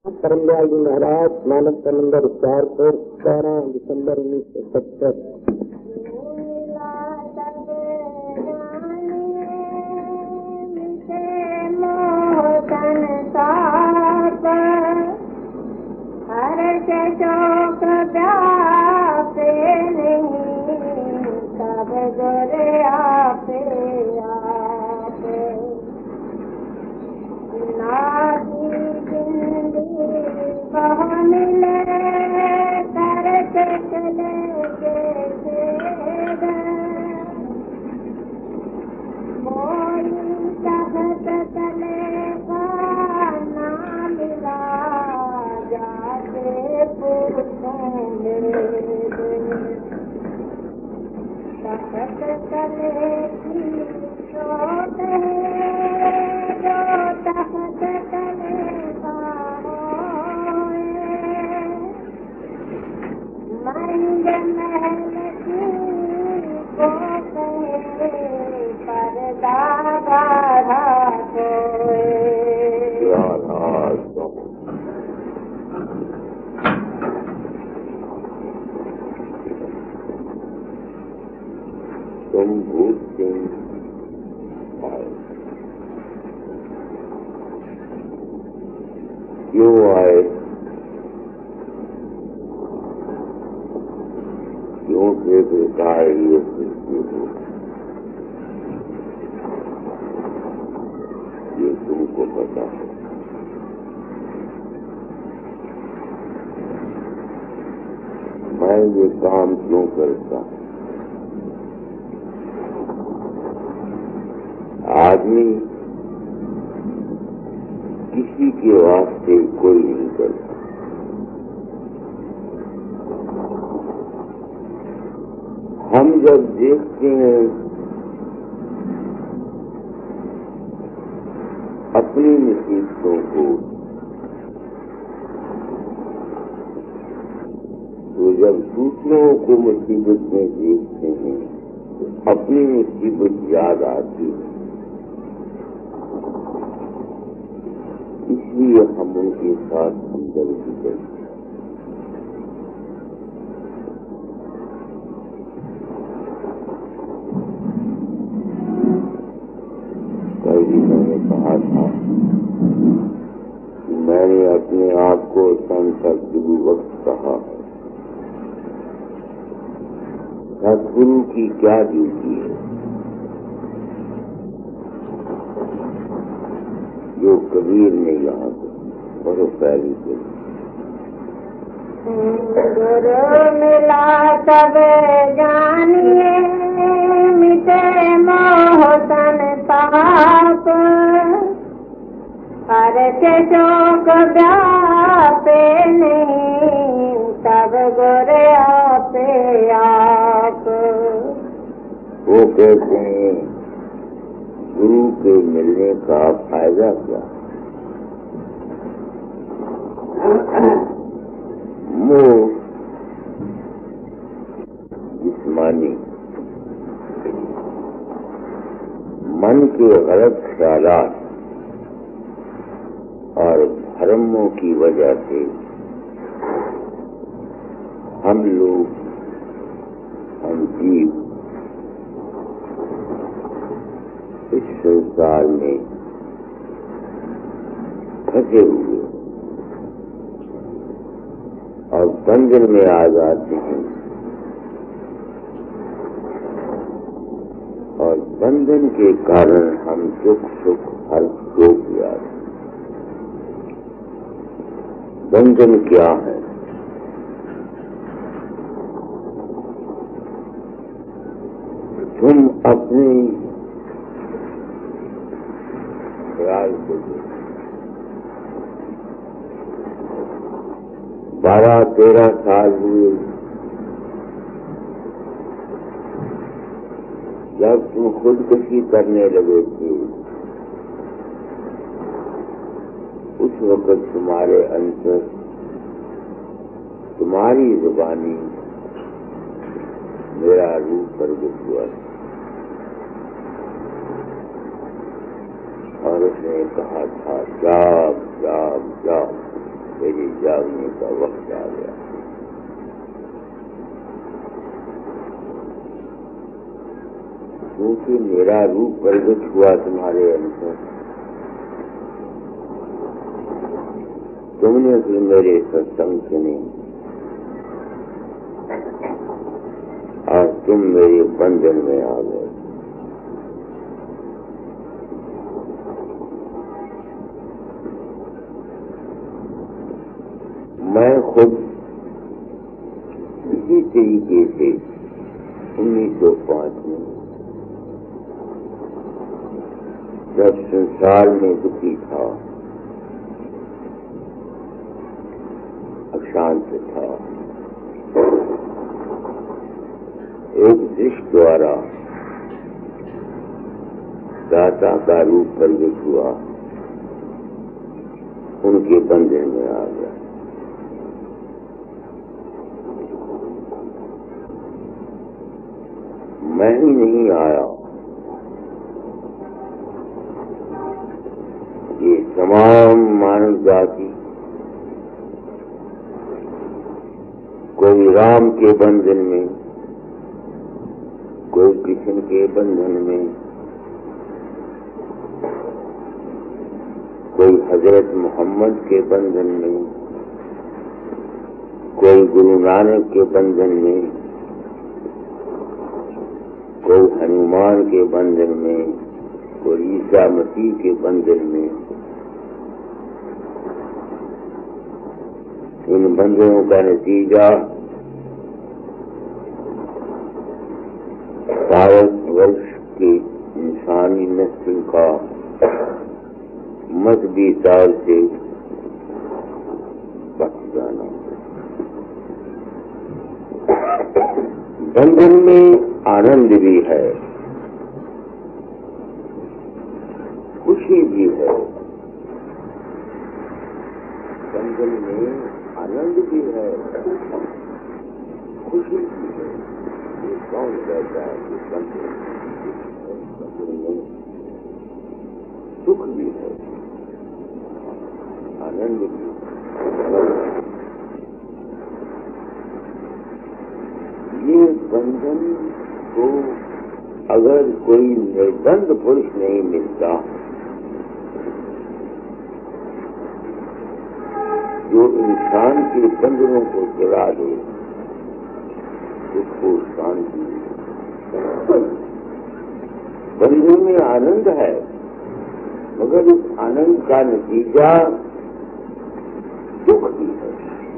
परमदयाल जी महाराज मानव समंदर 12 दिसंबर 1970। तुम भूत सिंह आए, क्यों आए? क्यों के बेकार ये सृष्टि हो, ये तुमको पता है। मैं ये काम क्यों करता हूँ? आदमी किसी के वास्ते कोई नहीं करता। हम जब देखते हैं अपनी मुसीबतों को, तो जब दूसरों को मुसीबत में देखते हैं अपनी मुसीबत याद आती है, इसलिए हम उनके साथ हमदर्दी करते हैं। कल भी मैंने कहा था कि मैंने अपने आप को संत सदगुरु वक्त कहा है। सदगुरु की क्या ड्यूटी है जो कबीर ने यहाँ बहुत पहली से गुरु मिला सब जानिए, मिटे मोह संताप, हर के शोक व्यापे नहीं, तब गुरु आपे आप। वो कहते हैं गुरु के मिलने का फायदा क्या? मोह जिस्मानी, मन के गलत ख्यालात और भ्रमों की वजह से हम लोग, हम जीव इस संसार में फंसे हुए और बंधन में आ जाते हैं, और बंधन के कारण हम दुख सुख हर शोक याद। बंधन क्या है? तुम अपने ख्याल को 12-13 साल हुए जब तुम खुदकुशी करने लगे थे, उस वक्त तुम्हारे अंतर, तुम्हारी जुबानी मेरा रूप प्रकट हुआ और उसने कहा था जाप जाप जाप। जागने का वक्त आ गया। क्योंकि मेरा रूप प्रकट हुआ तुम्हारे अंदर, तुमने फिर मेरे सत्संग सुने और तुम मेरे बंधन में आ गए। मैं खुद इसी तरीके से 1905 में जब संसार में दुखी था, अशांत था, एक दृष्टि द्वारा दाता का रूप प्रकट हुआ, उनके बंधन में आ गया। मैं ही नहीं आया, ये तमाम मानव जाति कोई राम के बंधन में, कोई कृष्ण के बंधन में, कोई हजरत मोहम्मद के बंधन में, कोई गुरु नानक के बंधन में, कोई हनुमान के बंधन में, कोई ईसा मसीह के बंधन में। इन बंधनों का नतीजा भारतवर्ष के इंसानी नस्ल का मजहबी ताल से बच जाना। बंधन में आनंद भी है, खुशी भी है। बंधन में आनंद भी है, खुशी भी है। ये कौन कहता है कि बंधन में सुख भी है, आनंद भी है। ये बंधन को अगर कोई निर्बंध पुरुष नहीं मिलता जो इंसान के बंधनों को जगा दे, उसको शांति। बंधन में आनंद है, मगर उस आनंद का नतीजा दुख भी है।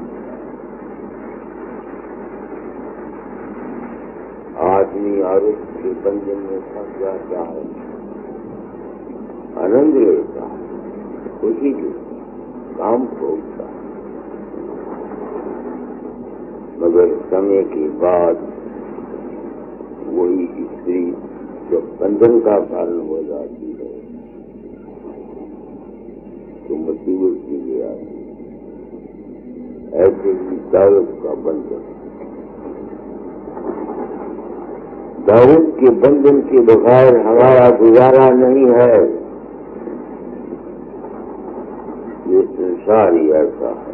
आदमी औरत के बंधन में फंस जाता है, आनंद लेता है, खुशी लेता है, काम भोगता है, मगर समय के बाद वही स्त्री जब बंधन का कारण हो जाती है तो मुसीबत के लिए आती है। ऐसे ही दावत का बंधन, दावत के बंधन के बगैर हमारा गुजारा नहीं है। ये संसार ही ऐसा है।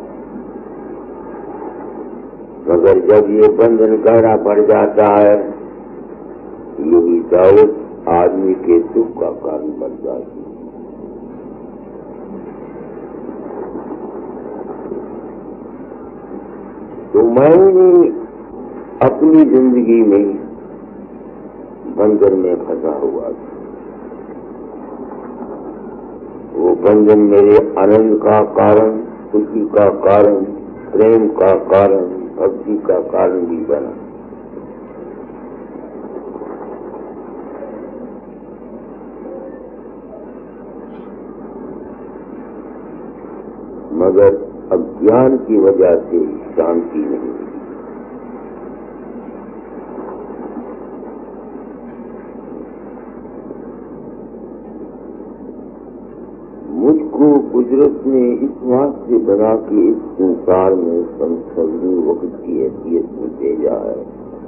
मगर जब ये बंधन गहरा पड़ जाता है, यही दावत आदमी के सुख का कारण बन जाती है। तो मैंने अपनी जिंदगी में बंधन में फंसा हुआ था। वो बंधन मेरे आनंद का कारण, खुशी का कारण, प्रेम का कारण, भक्ति का कारण भी बना। मगर अज्ञान की वजह से शांति नहीं मिली। मुझको कुदरत ने इस वास्ते बना के इस संसार में संसदीय वक्त की हैसियत में भेजा है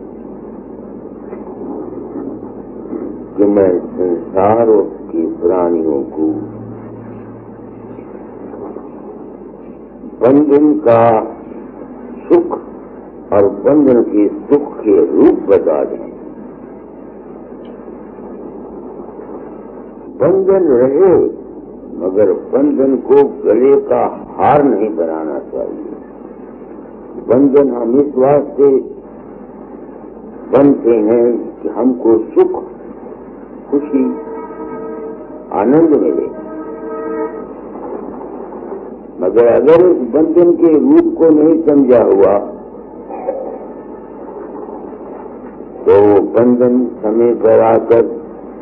कि मैं संसार के प्राणियों को बंधन का सुख और बंधन के सुख के रूप बता दें। बंधन रहे मगर बंधन को गले का हार नहीं बनाना चाहिए। बंधन हम इस वास्ते बनते हैं कि हमको सुख, खुशी, आनंद मिले, मगर अगर इस बंधन के रूप को नहीं समझा हुआ तो बंधन समय पर आकर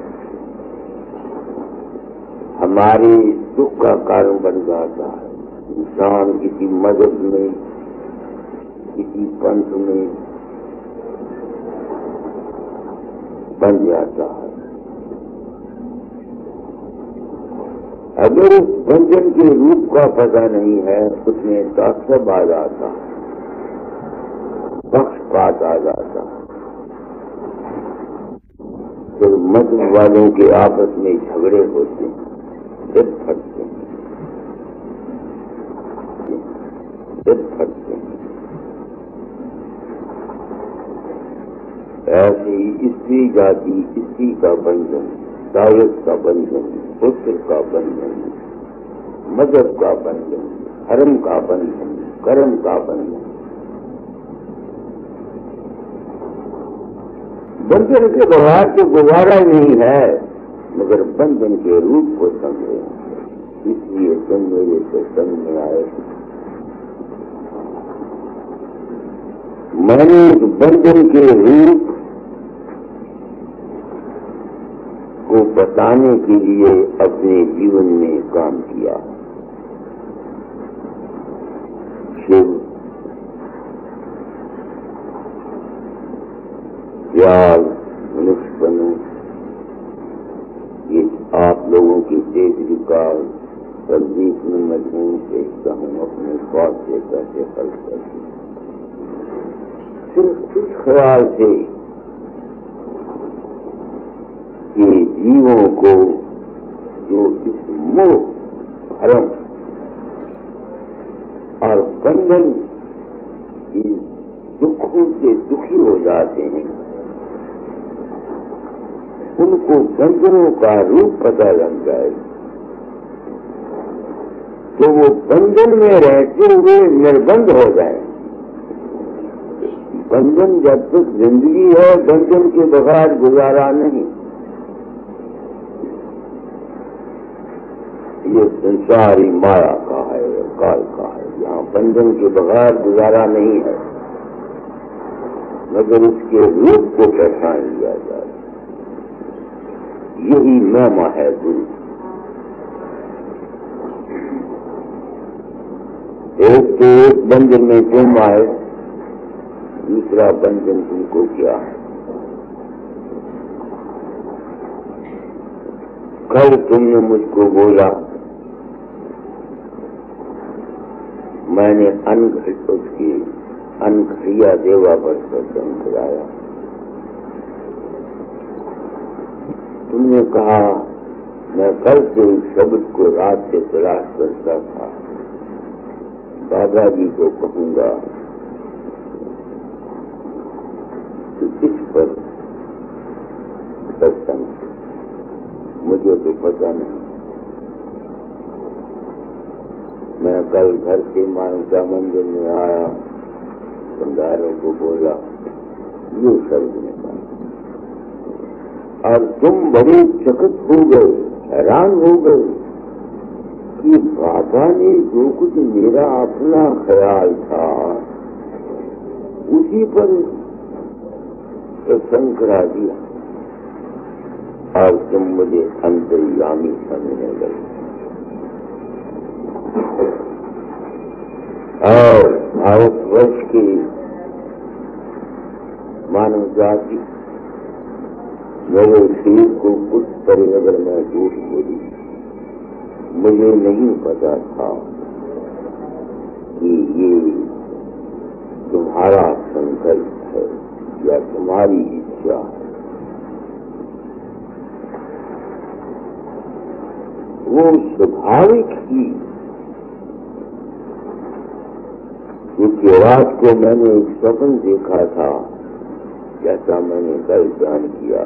हमारे दुख का कारण बन जाता है। इंसान किसी मदद में, किसी पंथ में बन जाता है। अगर उस बंधन के रूप का पता नहीं है, उसमें ताकत आ जाता है, पक्षपात आ जाता है, फिर मत वालों के आपस में झगड़े होते हैं, सिर फटते हैं, सिर फटते हैं। ऐसे ही स्त्री जाति, स्त्री का बंधन, दावत का बंधन, पुत्र का बंधन, मजहब का बंधन, धर्म का बंधन, कर्म का बंधन। बंधन के व्यवहार से गुजारा नहीं है, मगर बंधन के रूप को समझे। इसलिए तुम मेरे सत्संग में आए। मैंने इस बंधन के रूप को बताने के लिए अपने जीवन में काम किया। शिव, त्याग, मनुष्यपन, ये आप लोगों की देश विकास तकलीफ में मैं ढूंढ देखता हूँ अपने स्वास्थ्य से कैसे हल करती। सिर्फ इस ख्याल से कि जीवों को जो इस मोह, भ्रम और बंधन की दुखों से दुखी हो जाते हैं, उनको बंधनों का रूप पता लग जाए तो वो बंधन में रहते हुए निर्बंध हो जाए। बंधन जब तक जिंदगी है, बंधन के बगैर गुजारा नहीं। ये संसारी माया का है, काल का है, यहाँ बंधन के बगैर गुजारा नहीं है, मगर उसके रूप को पहचान लिया जाए। यही महिमा है गुरु। एक तो एक बंधन में तुम आए, दूसरा बंधन तुमको क्या है। कल तुमने मुझको बोला, मैंने उसकी अनघड़िया देवा पर सत्संग कराया। तुमने कहा मैं कल से उस शब्द को रात से तलाश करता था, दादाजी को कहूंगा कि इस पर सत्संग, मुझे तो पता नहीं। मैं कल घर से मानसा मंदिर में आया, बंदारों को बोला, ये शब्द ने कहा, और तुम बड़े चकित हो गए, हैरान हो गए कि बाबा ने जो कुछ मेरा अपना ख्याल था उसी पर प्रसंग करा दिया और तुम मुझे अंतर्यामी समझने लगे। और भारतवर्ष की मानव जाति मेरे शरीर को कुछ करे अगर मैं झूठ बोली, मुझे नहीं पता था कि ये तुम्हारा संकल्प है या तुम्हारी इच्छा है। वो स्वाभाविक ही क्योंकि रात को मैंने एक स्वप्न देखा था, जैसा मैंने कल बयान किया।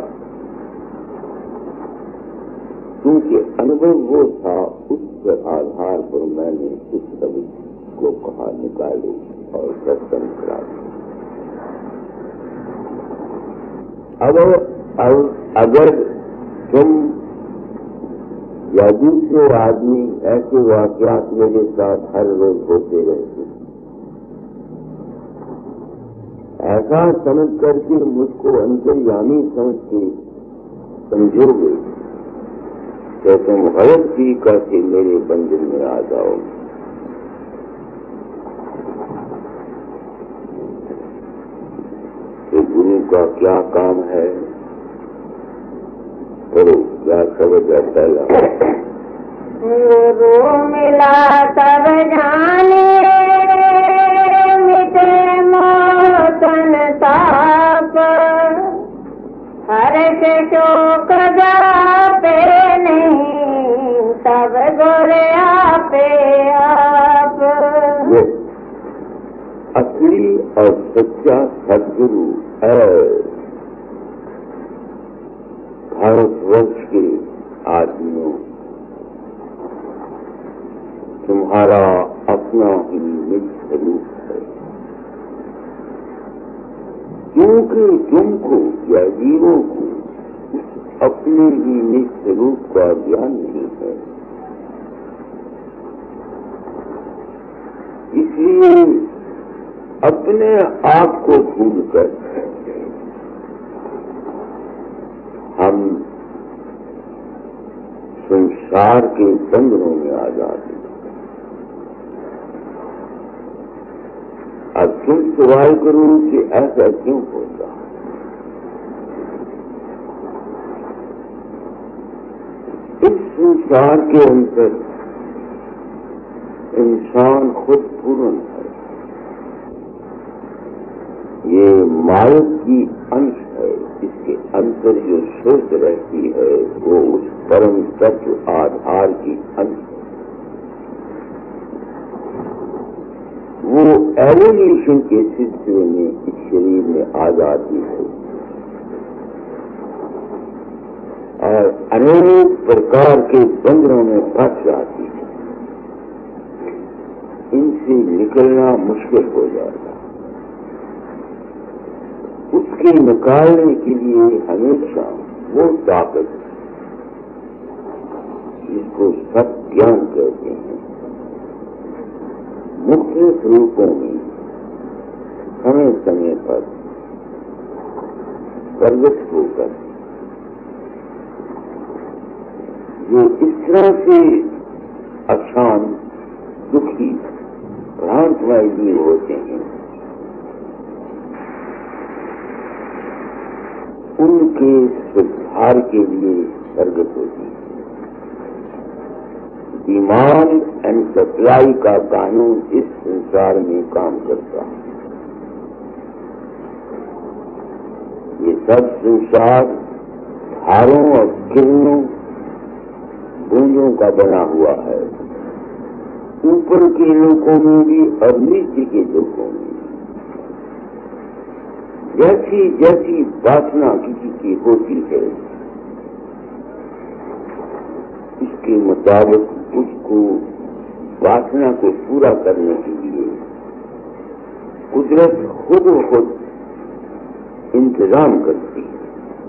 क्योंकि अनुभव वो था, उस आधार पर मैंने उस शब्द को कहा निकाले और सत्संग करा। अब अगर तुम या दूसरे आदमी ऐसे वाकयात मेरे साथ हर रोज होते रहते, ऐसा समझ करके मुझको अंतर्यामी समझ के समझोगे तो तुम गलत तरीका से मेरे बंधन में आ जाओ। तो गुरु का क्या काम है? करो क्या शब्द है पहला? गुरु मिला तब जाने मिटे मोतन ताप, हर्ष शोक जापे नहीं तब गोरे आपे आप। असली और सच्चा सदगुरु है भारतवर्ष के आदमियों, तुम्हारा अपना ही निज स्वरूप है। क्योंकि तुमको या जीवों को अपने ही निज स्वरूप का ज्ञान नहीं है, इसलिए अपने आप को भूलकर हम संसार के बंधनों में आ जाते। अब तुम सवाल करो कि ऐसा क्यों होता? इस संसार के अंदर इंसान खुद पूर्ण है। ये माया की अंश है, इसके अंदर जो शुद्ध रहती है वो उस परम तत्व आधार की अंश है। वो एवोल्यूशन के सिलसिले में इस शरीर में आ जाती है और अनेक प्रकार के बंधनों में फंस जाती है। इनसे निकलना मुश्किल हो जाता। उसके निकालने के लिए हमेशा वो ताकत जिसको सत्य ज्ञान कहते हैं, मुख्तलिफ रूपों में समय समय पर प्रकट होकर जो इस तरह से अशांत, दुखी, भ्रांतमय जीव होते हैं, उनके सुधार के लिए प्रकट होती है। डिमांड एंड सप्लाई का कानून इस संसार में काम करता है। ये सब संसार धारों और किरणों, बूंदों का बना हुआ है, ऊपर के लोगों में भी और नीचे के लोगों में। जैसी जैसी वासना किसी की होती है, इसके मुताबिक उसको वासना को पूरा करने के लिए कुदरत खुद खुद इंतजाम करती है।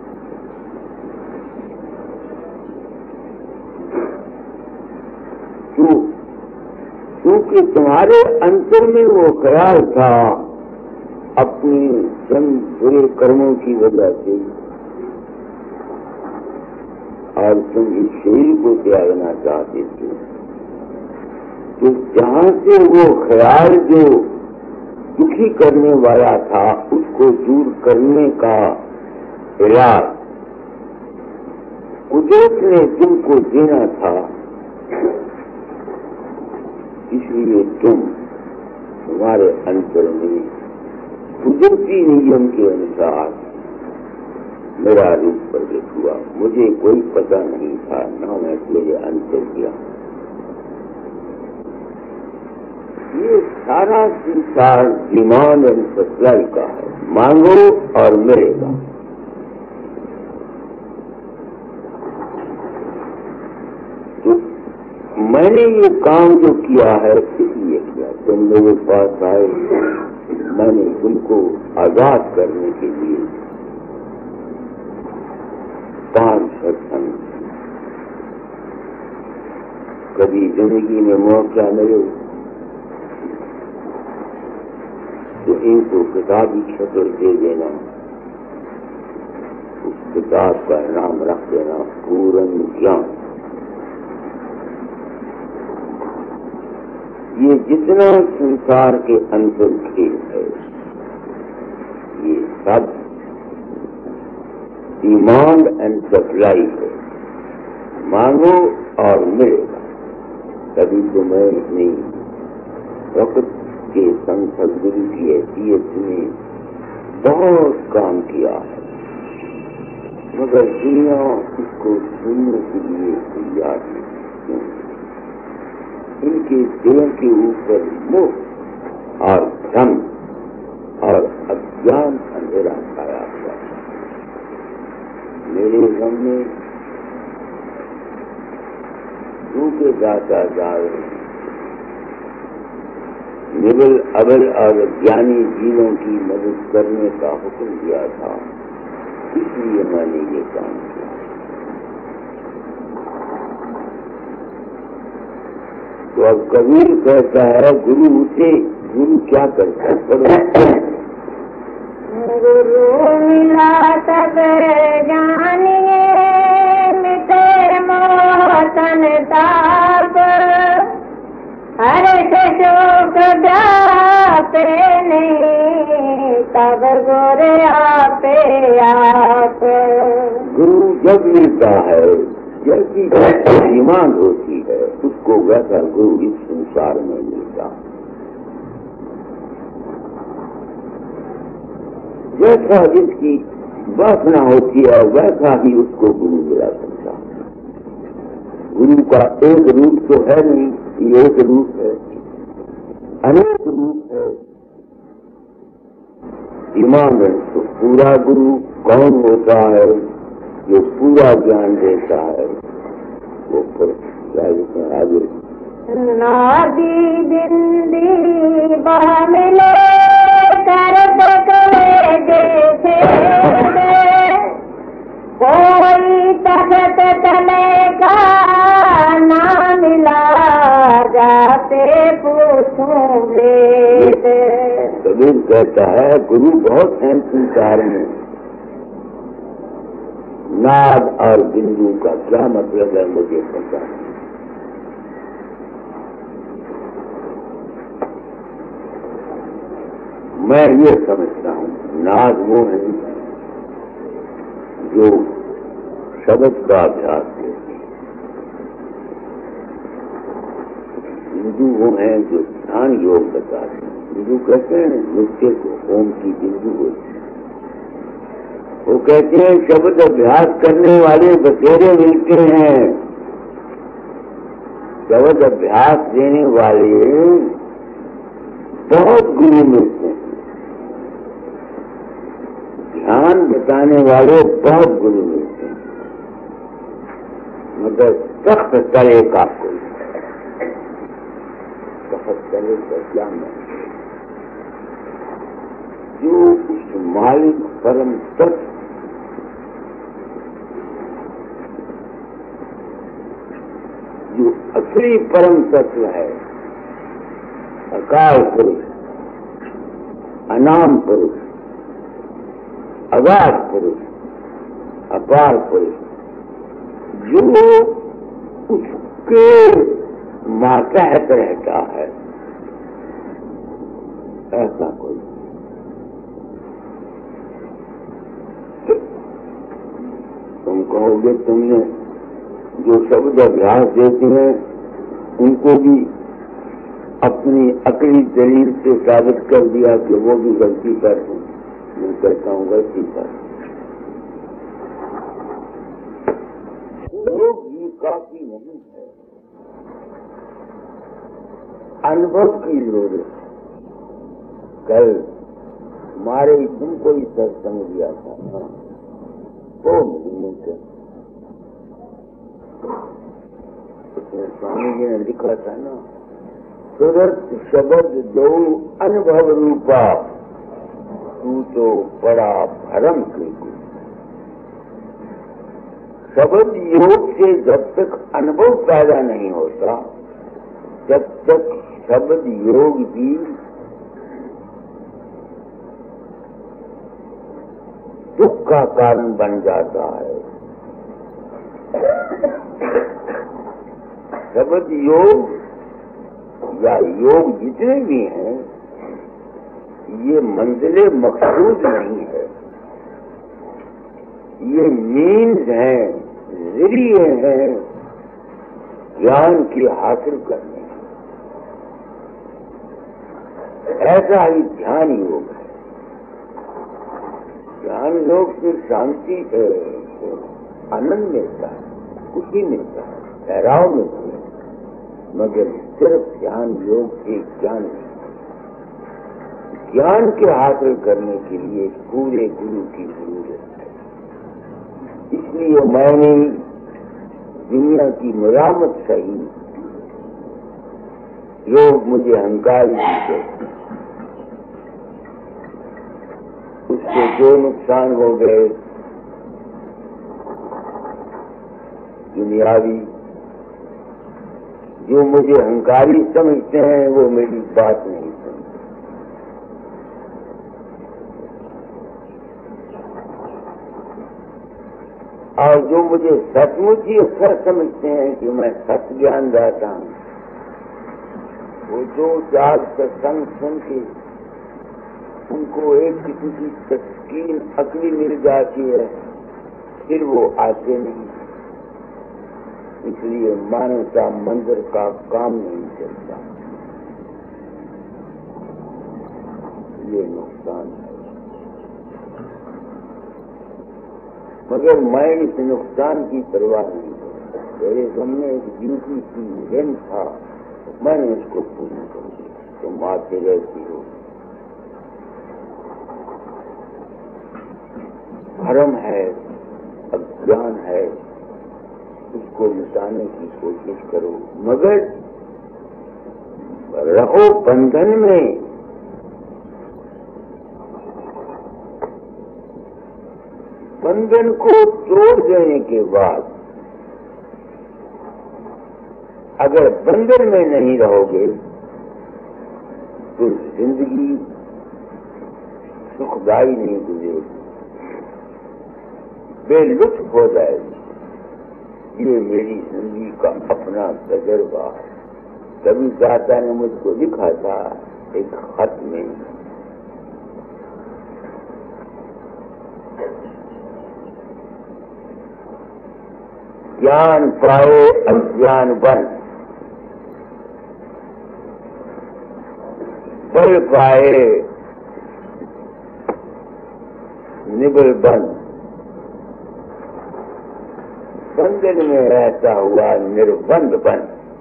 क्योंकि तुम्हारे अंतर में वो ख्याल था अपने चंद बुरे कर्मों की वजह से, और तुम इस शरीर को त्यागना चाहते थे, तो जहां से वो ख्याल जो दुखी करने वाला था उसको दूर करने का इलाज कुदरत ने तुमको देना था। इसलिए तुम्हारे अंतर में कुदरती नियम के अनुसार मेरा रूप प्रकट हुआ। मुझे कोई पता नहीं था, ना मैं तेरे अंतर किया। ये सारा संसार डिमांड एंड सप्लाई का है, मांगो और मिलेगा। तो मैंने ये काम जो किया है इसलिए किया, तुम लोगों के पास आए, मैंने तुमको आजाद करने के लिए 5 सत्संग, कभी जिंदगी में मौका मिले तो इनको किताबी शक्ल दे देना, उस किताब का नाम रख देना पूर्ण ज्ञान। ये जितना संसार के अंतर खेल है, ये सब डिमांड एंड सप्लाई है, मांगो और मिलेगा। तभी तो मैं अपनी वक्त के संत सदगुरु की हैसियत में बहुत काम किया है, मगर दुनिया इसको सुनने के लिए तैयार नहीं। इनके दिलों के ऊपर मोह और भ्रम और अज्ञान अंधेरा छाया हुआ है। मेरे मन में झूठे जाता जा रहे हैं, निबल अबल और ज्ञानी जीवों की मदद करने का हुक्म दिया था, इसलिए मैंने ये काम किया। तो अब कबीर कहता है गुरु उठे, गुरु क्या करता है? पढ़ो। गुरु मिला सब जानिए, मिटे मोह संताप, हर शोक व्यापे नहीं, तब गोरे आपे आप। गुरु जब मिलता है, जैसी डिमांड होती है, उसको वैसा गुरु इस संसार में मिलता है। जैसा जिसकी वासना होती है वैसा ही उसको गुरु मिला सकता है। गुरु का एक रूप तो है नहीं, ये एक रूप है, अनेक रूप है। डिमांड तो पूरा गुरु कौन होता है? जो पूरा ज्ञान देता है, वो फिर आगे नादी बिंदी बामिले कर सकले देखे, कोई तखत तले का ना मिला, जाते पूछूं वेद। कबीर कहता है गुरु बहुत हैं संसार में, नाद और बिंदु का क्या मतलब है मुझे पता है। मैं ये समझता हूँ नाद वो है जो शब्द का अभ्यास करते हैं, बिंदु वो है जो ध्यान योग बताते हैं। बिंदु कहते हैं नृत्य को ओम की बिंदु होती है। वो कहते हैं शब्द अभ्यास करने वाले बसेरे मिलते हैं, शब्द अभ्यास देने वाले बहुत गुरु मिलते हैं, ध्यान बताने वाले बहुत गुरु मिलते हैं, मगर सख्त तले का कोई, सख्त तले का क्या मैं जो उस मालिक परम तत्व जो असली परम तत्व है, अकाल पुरुष, अनाम पुरुष, अगाध पुरुष, अपार पुरुष, जो उसके मातहत रहता है, ऐसा कोई। तुम कहोगे तुमने जो शब्द अभ्यास देते हैं उनको भी अपनी अकली दलील से साबित कर दिया कि वो भी गलती पर है। मैं कहता हूँ गलती पर लोग भी काफी नहीं है। अनुभव की जरूरत है। कल हमारे तुमको ही सत्संग दिया था ना, वो महीने का उसमें स्वामी जी ने लिखा था ना, सुरत शब्द दो अनुभव रूपा, तू तो बड़ा भरम की। शब्द योग से जब तक अनुभव पैदा नहीं होता, जब तक शब्द योग भी दुख का कारण बन जाता है। शब्द योग या योग जितने भी हैं, ये मंजिले मकसूद नहीं है, ये मीन्स हैं, जरिए हैं ज्ञान की हासिल करने। ऐसा ही ध्यान योग है। ध्यान योग से शांति है, आनंद मिलता है, खुशी मिलता है, ठहराव मिलता है, मगर सिर्फ ध्यान योग से ज्ञान नहीं। ज्ञान के हासिल करने के लिए पूरे गुरु की जरूरत है। इसलिए मैंने दुनिया की मरामत सही, योग मुझे अहंकारी है, उससे जो नुकसान हो गए दुनियावी, जो मुझे अहंकारी समझते हैं वो मेरी बात नहीं सुनते। और जो मुझे सचमुच ही अच्छा समझते हैं कि मैं सत्य ज्ञान रहता हूं, वो जो जाग सत्संग सुन के उनको एक किसी की तस्कीन अकली मिल जाती है, फिर वो आते नहीं। इसलिए मानवता मंदिर का काम नहीं चलता, ये नुकसान है। मगर मैं इस नुकसान की परवाह नहीं करता। मेरे सामने एक ड्यूटी की ऋण था, मैंने उसको पूर्ण कर दिया। तुम आते रहती हो, भ्रम है, अज्ञान है, उसको मिटाने की कोशिश करो, मगर रहो बंधन में। बंधन को तोड़ देने के बाद अगर बंधन में नहीं रहोगे तो जिंदगी सुखदायी नहीं गुजरेगी, बेलुत्फ हो जाएगी। ये मेरी जिंदगी का अपना तजर्बा है। कभी दाता ने मुझको लिखा था एक खत में, ज्ञान पाए अज्ञान बन, बल पाए निबल बन, बंधन में रहता हुआ निर्बंध बन।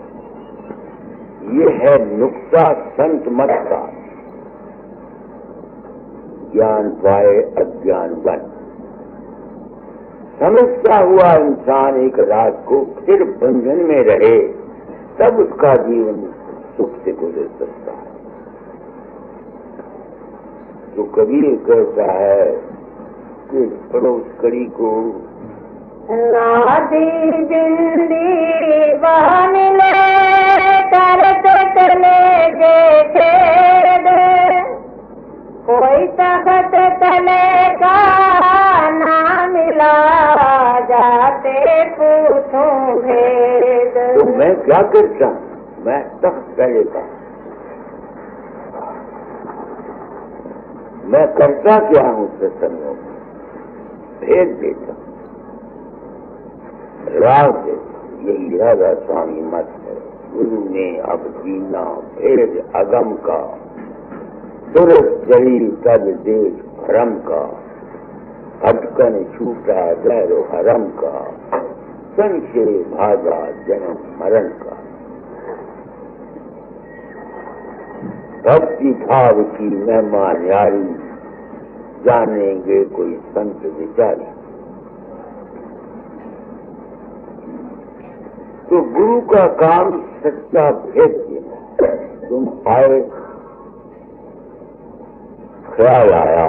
ये है नुक्ता संत मत का। ज्ञान पाए अज्ञान बन, समझता हुआ इंसान एक रात को फिर बंधन में रहे, तब उसका जीवन सुख से गुजर सकता है। तो कबीर कहता है कि पड़ोस कड़ी को नादी बिंदी बहन ले करते चले जे कोई तखत तले का ना मिला, जाते पूछूं भेद। तो मैं क्या करता हूँ, मैं तख्त पहले का, मैं करता क्या हूँ सत्संगों में, भेद देता, राग देता। यही राधा स्वामी मत है। गुरु ने अब जीना भेद अगम का, तुरस चली तब देश भरम का, भटकन छूटा दैरो हरम का, संशय भागा जन्म मरण का। भक्ति भाव की महिमा न्यारी, जानेंगे कोई संत विचारी। तो गुरु का काम सच्चा भेद देना। तुम आए, ख्याल आया,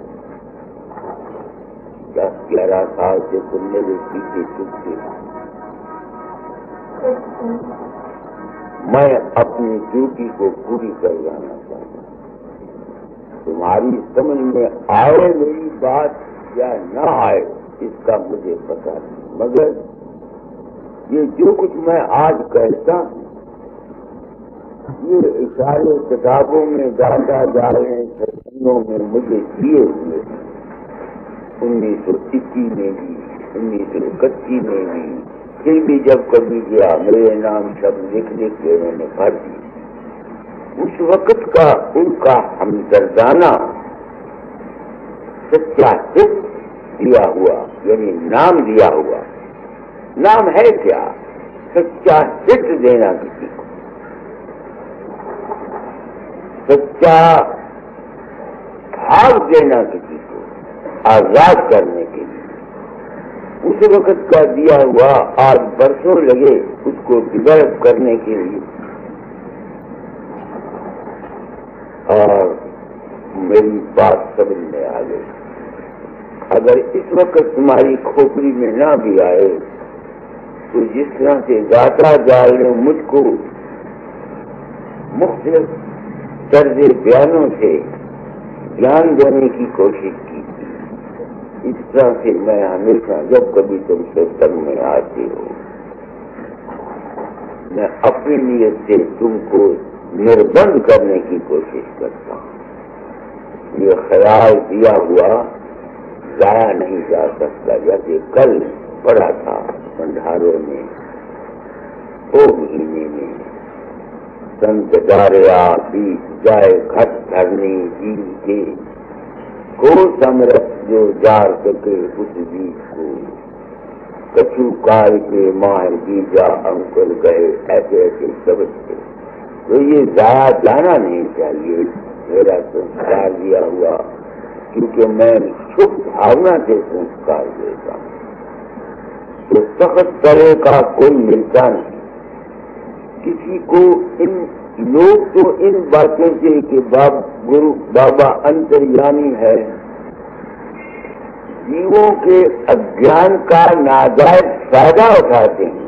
10-11 साल से तुम मेरे पीछे चुपते, मैं अपनी ड्यूटी को पूरी कर जाना चाहता हूँ। तुम्हारी समझ में आए मेरी बात या न आए इसका मुझे पता नहीं, मगर ये जो कुछ मैं आज कहता हूँ, ये इशारे किताबों में गाता जा रहे हैं, सत्संगों में मुझे दिए हुए 1921 में भी, 1921 में भी, फिर भी जब कभी गया मेरे नाम सब लिख लिख के मैंने भर दी। उस वक्त का उनका हमदर्दाना सच्चा हित दिया हुआ, यानी नाम दिया हुआ। नाम है क्या? सच्चा हित देना किसी को, सच्चा भाव देना किसी को, आजाद करने के लिए। उस वक्त का दिया हुआ आज बरसों लगे उसको डेवलप करने के लिए। और मेरी बात समझ में आ गई। अगर इस वक्त तुम्हारी खोपड़ी में ना भी आए तो जिस तरह से गाता जाल ने मुझको मुख्तलिफ तर्ज बयानों से ज्ञान देने की कोशिश की, इस तरह से मैं हमेशा जब कभी तुम सत्संग में आते हो, मैं अपनी नीयत से तुमको निर्बंध करने की कोशिश करता हूँ। ये ख्याल दिया हुआ जाया नहीं जा सकता। जैसे कल पढ़ा था भंडारों में, 2 महीने में संत डारिया बीत जाए घट धरनी जीव के, को समरथ जो जार सके उस बीज को, कछु काल के माह बीजा अंकुर गए, ऐसे ऐसे शब्द थे। तो ये जाया जाना नहीं चाहिए मेरा संस्कार दिया हुआ, क्योंकि मैं शुभ भावना से संस्कार देता हूँ। तो सख्त तरह का कोई मिलता नहीं किसी को। इन लोग तो इन बातों से कि गुरु बाबा अंतर्यामी है, जीवों के अज्ञान का नाजायज फायदा उठाते हैं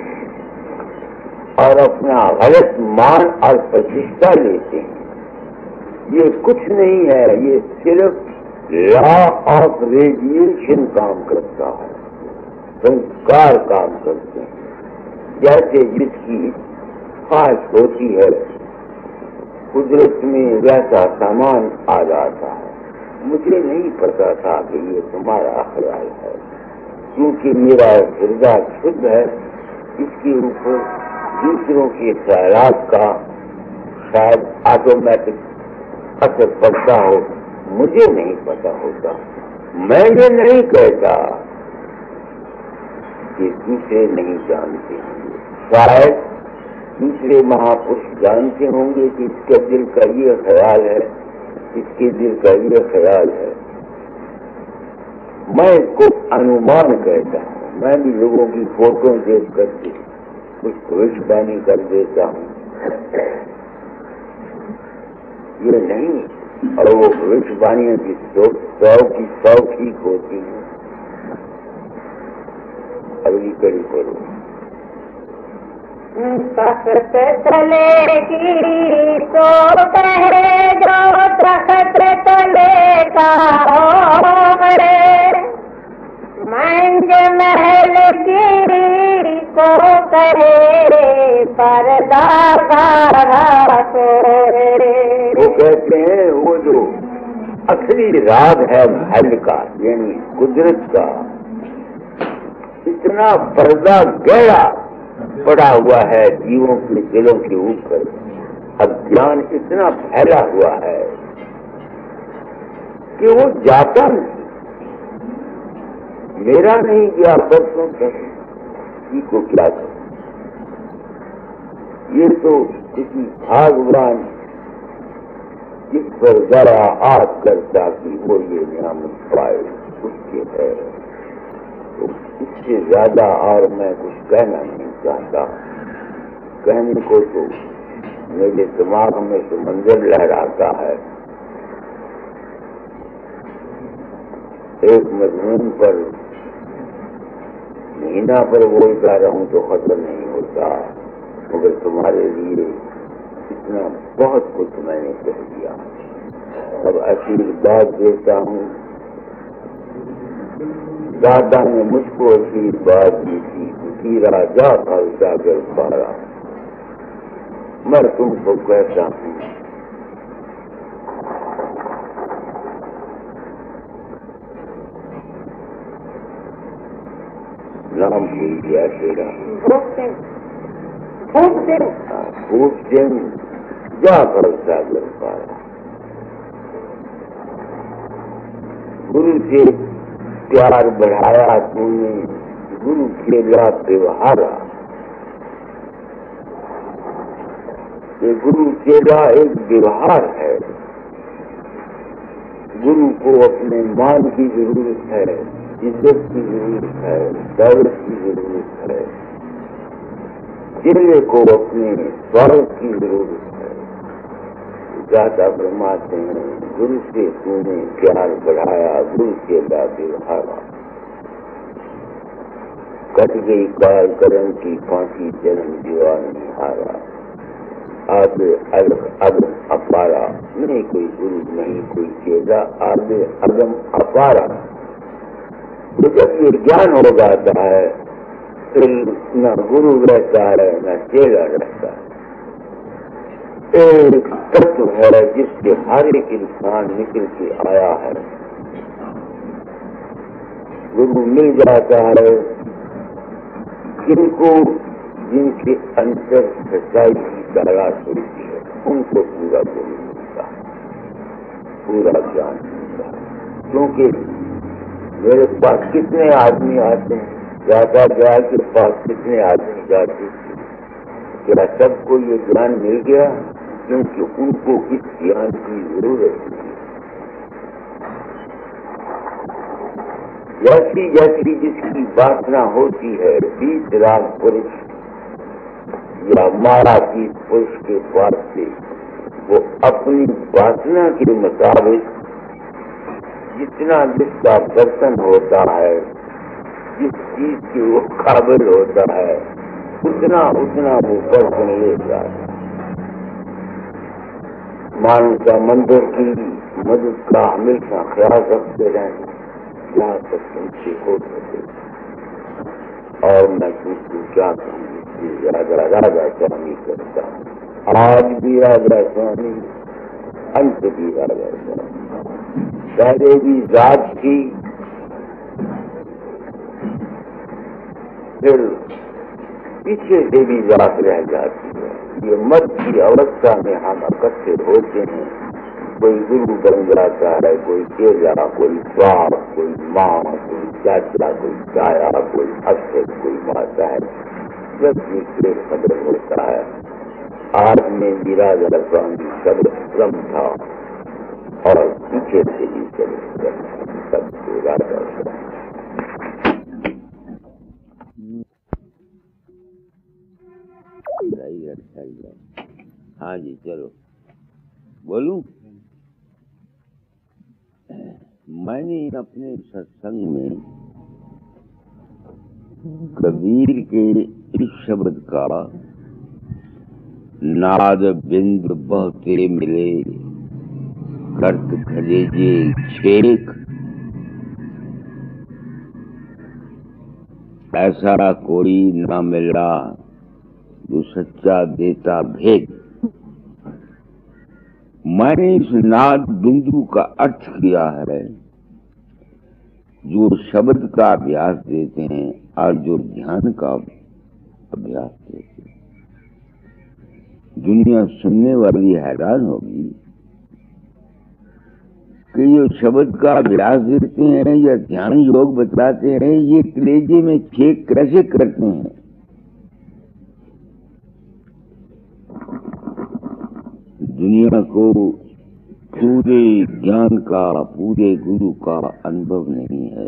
और अपना गलत मान और प्रतिष्ठा लेते हैं। ये कुछ नहीं है, ये सिर्फ लॉ ऑफ रेडिएशन काम करता है, संस्कार काम करते हैं। जैसे जिसकी ख्वाहिश होती है कुदरत में वैसा सामान आ जाता है। मुझे नहीं पता था कि ये तुम्हारा ख्याल है, क्योंकि मेरा हृदय शुद्ध है। इसके ऊपर दूसरों के ख्यालात का शायद ऑटोमेटिक असर पड़ता हो, मुझे नहीं पता होता। मैं ये नहीं कहता कि दूसरे नहीं जानते होंगे, शायद दूसरे महापुरुष जानते होंगे कि इसके दिल का ये ख्याल है, इसके दिल का ये ख्याल है। मैं इसको अनुमान कहता हूँ। मैं भी लोगों की फोटो देख करके कुछ भविष्यवाणी कर देता हूँ, ये नहीं। और वो भविष्यवाणियों की 100 ठीक होती है। अगली कड़ी करो। तख्त चलेगी तो कहे जो तख्त चलेगा रे, मंज महल की को कहे पर्दा वो कहते हैं वो जो असली राज है महल का, यानी कुदरत का, इतना पर्दा गहरा पड़ा हुआ है जीवों के दिलों के ऊपर। अज्ञान इतना फैला हुआ है कि वो जाता नहीं। मेरा नहीं गया परसों तक, किसी को क्या कर। ये तो किसी भगवान जिस पर जरा आग करता कि वो ये नियामत पाए उसके है। तो इससे ज्यादा और मैं कुछ कहना नहीं चाहता। कहने को तो मेरे दिमाग में तो मंजर लहराता है। एक मजमून पर महीना पर बोलता रहूं तो खत्म नहीं होता, मगर तुम्हारे लिए इतना बहुत कुछ मैंने कह दिया। अब आशीर्वाद देता हूँ। दादा ने मुझको आशीर्वाद दी थी, हीरा जा फलता कर पारा। मैं तुमको कहता हूँ नाम भूल गया तेरा। खूब दिन जा फलता कर पारा। गुरु से प्यार बढ़ाया तूने, गुरु खेला त्योहारा। ये गुरु चेला एक व्यवहार है। गुरु को अपने मान की जरूरत है, इज्जत की जरूरत है, दौलत की जरूरत है। चेले को अपने स्वार्थ की जरूरत है। दाता फरमाते हैं गुरु से तूने प्यार बढ़ाया, गुरु चेला व्यवहारा। कट गई काल करम की फांसी, जन्म दीवानी हारा। आगे अगम अपारा, नहीं कोई गुरु नहीं कोई चेला, आगे अगम अपारा। तो जब ये ज्ञान हो जाता है फिर न गुरु रहता है न चेला रहता है। एक तत्व है जिससे हर एक इंसान निकल के आया है। गुरु मिल जाता है जिनके अंतर सच्चाई की तलाश होती है, उनको पूरा गुरु मिलता है, पूरा ज्ञान मिलता है। क्योंकि मेरे पास कितने आदमी आते हैं, दादा गया के पास कितने आदमी जाते हैं, क्या सबको ये ज्ञान मिल गया? क्योंकि उनको इस ज्ञान की जरूरत नहीं। जैसी जैसी जिसकी वासना होती है, 20 लाख पुरुष या मारा की पुरुष के पास से वो अपनी वासना के मुताबिक जितना जिसका दर्शन होता है, जिस चीज के वो काबिल होता है, उतना उतना वो दर्शन लेता है। मानसा मंदिर की मदद का हमेशा ख्याल रखते रहें जहाँ तक तुमसे हो सके। और मैं तुमको क्या कहूँ, राजा राजा स्वामी करता हूँ। आज भी राजा स्वामी, अंत भी राजा स्वामी। पहले भी जात थी, फिर पीछे से भी जात रह जाती है। ये मध्य की अवस्था में हम इकट्ठे होते हैं। कोई गुरु बन जाता है, कोई चेला, कोई बाप, कोई माँ, कोई चाचा, कोई ताया, कोई अक्षर, कोई माता है। जब भी खबर होता है। आज में बिराजा स्वामी शब्द क्रम था और पीछे से भी चले सबको राजा स्वामी। हाँ जी, चलो बोलूं। मैंने अपने सत्संग में कबीर के इस शब्द का नाद बिंद बहुते मिले कर्त खलेजे छेक, ऐसा कोई ना मिला जो सच्चा देता भेद। मैंने इस नाद बिंदु का अर्थ किया है जो शब्द का अभ्यास देते हैं और जो ध्यान का अभ्यास देते हैं। दुनिया सुनने वाली हैरान होगी कि ये शब्द का अभ्यास देते हैं या ध्यान योग बताते हैं, ये कलेजे में छेद कैसे करते हैं। दुनिया को पूरे ज्ञान का, पूरे गुरु का अनुभव नहीं है।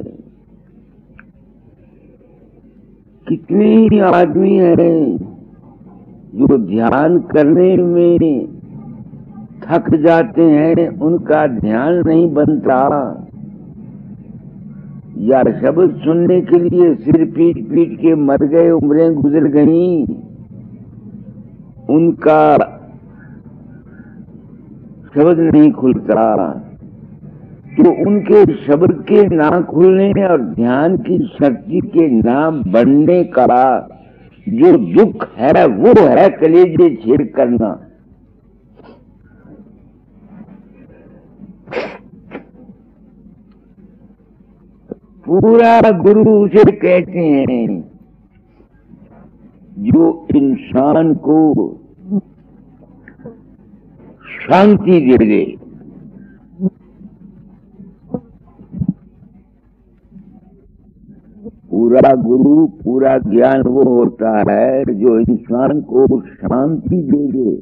कितने ही आदमी हैं जो ध्यान करने में थक जाते हैं, उनका ध्यान नहीं बनता, या शब्द सुनने के लिए सिर पीट पीट के मर गए, उम्रें गुजर गई, उनका शब्द नहीं खुलता। तो उनके शब्द के ना खुलने और ध्यान की शक्ति के ना बढ़ने का जो दुख है वो है कलेजे छेड़ करना। पूरा गुरु उसे कहते हैं जो इंसान को शांति दे दे। पूरा गुरु, पूरा ज्ञान वो होता है जो इंसान को शांति दे दे।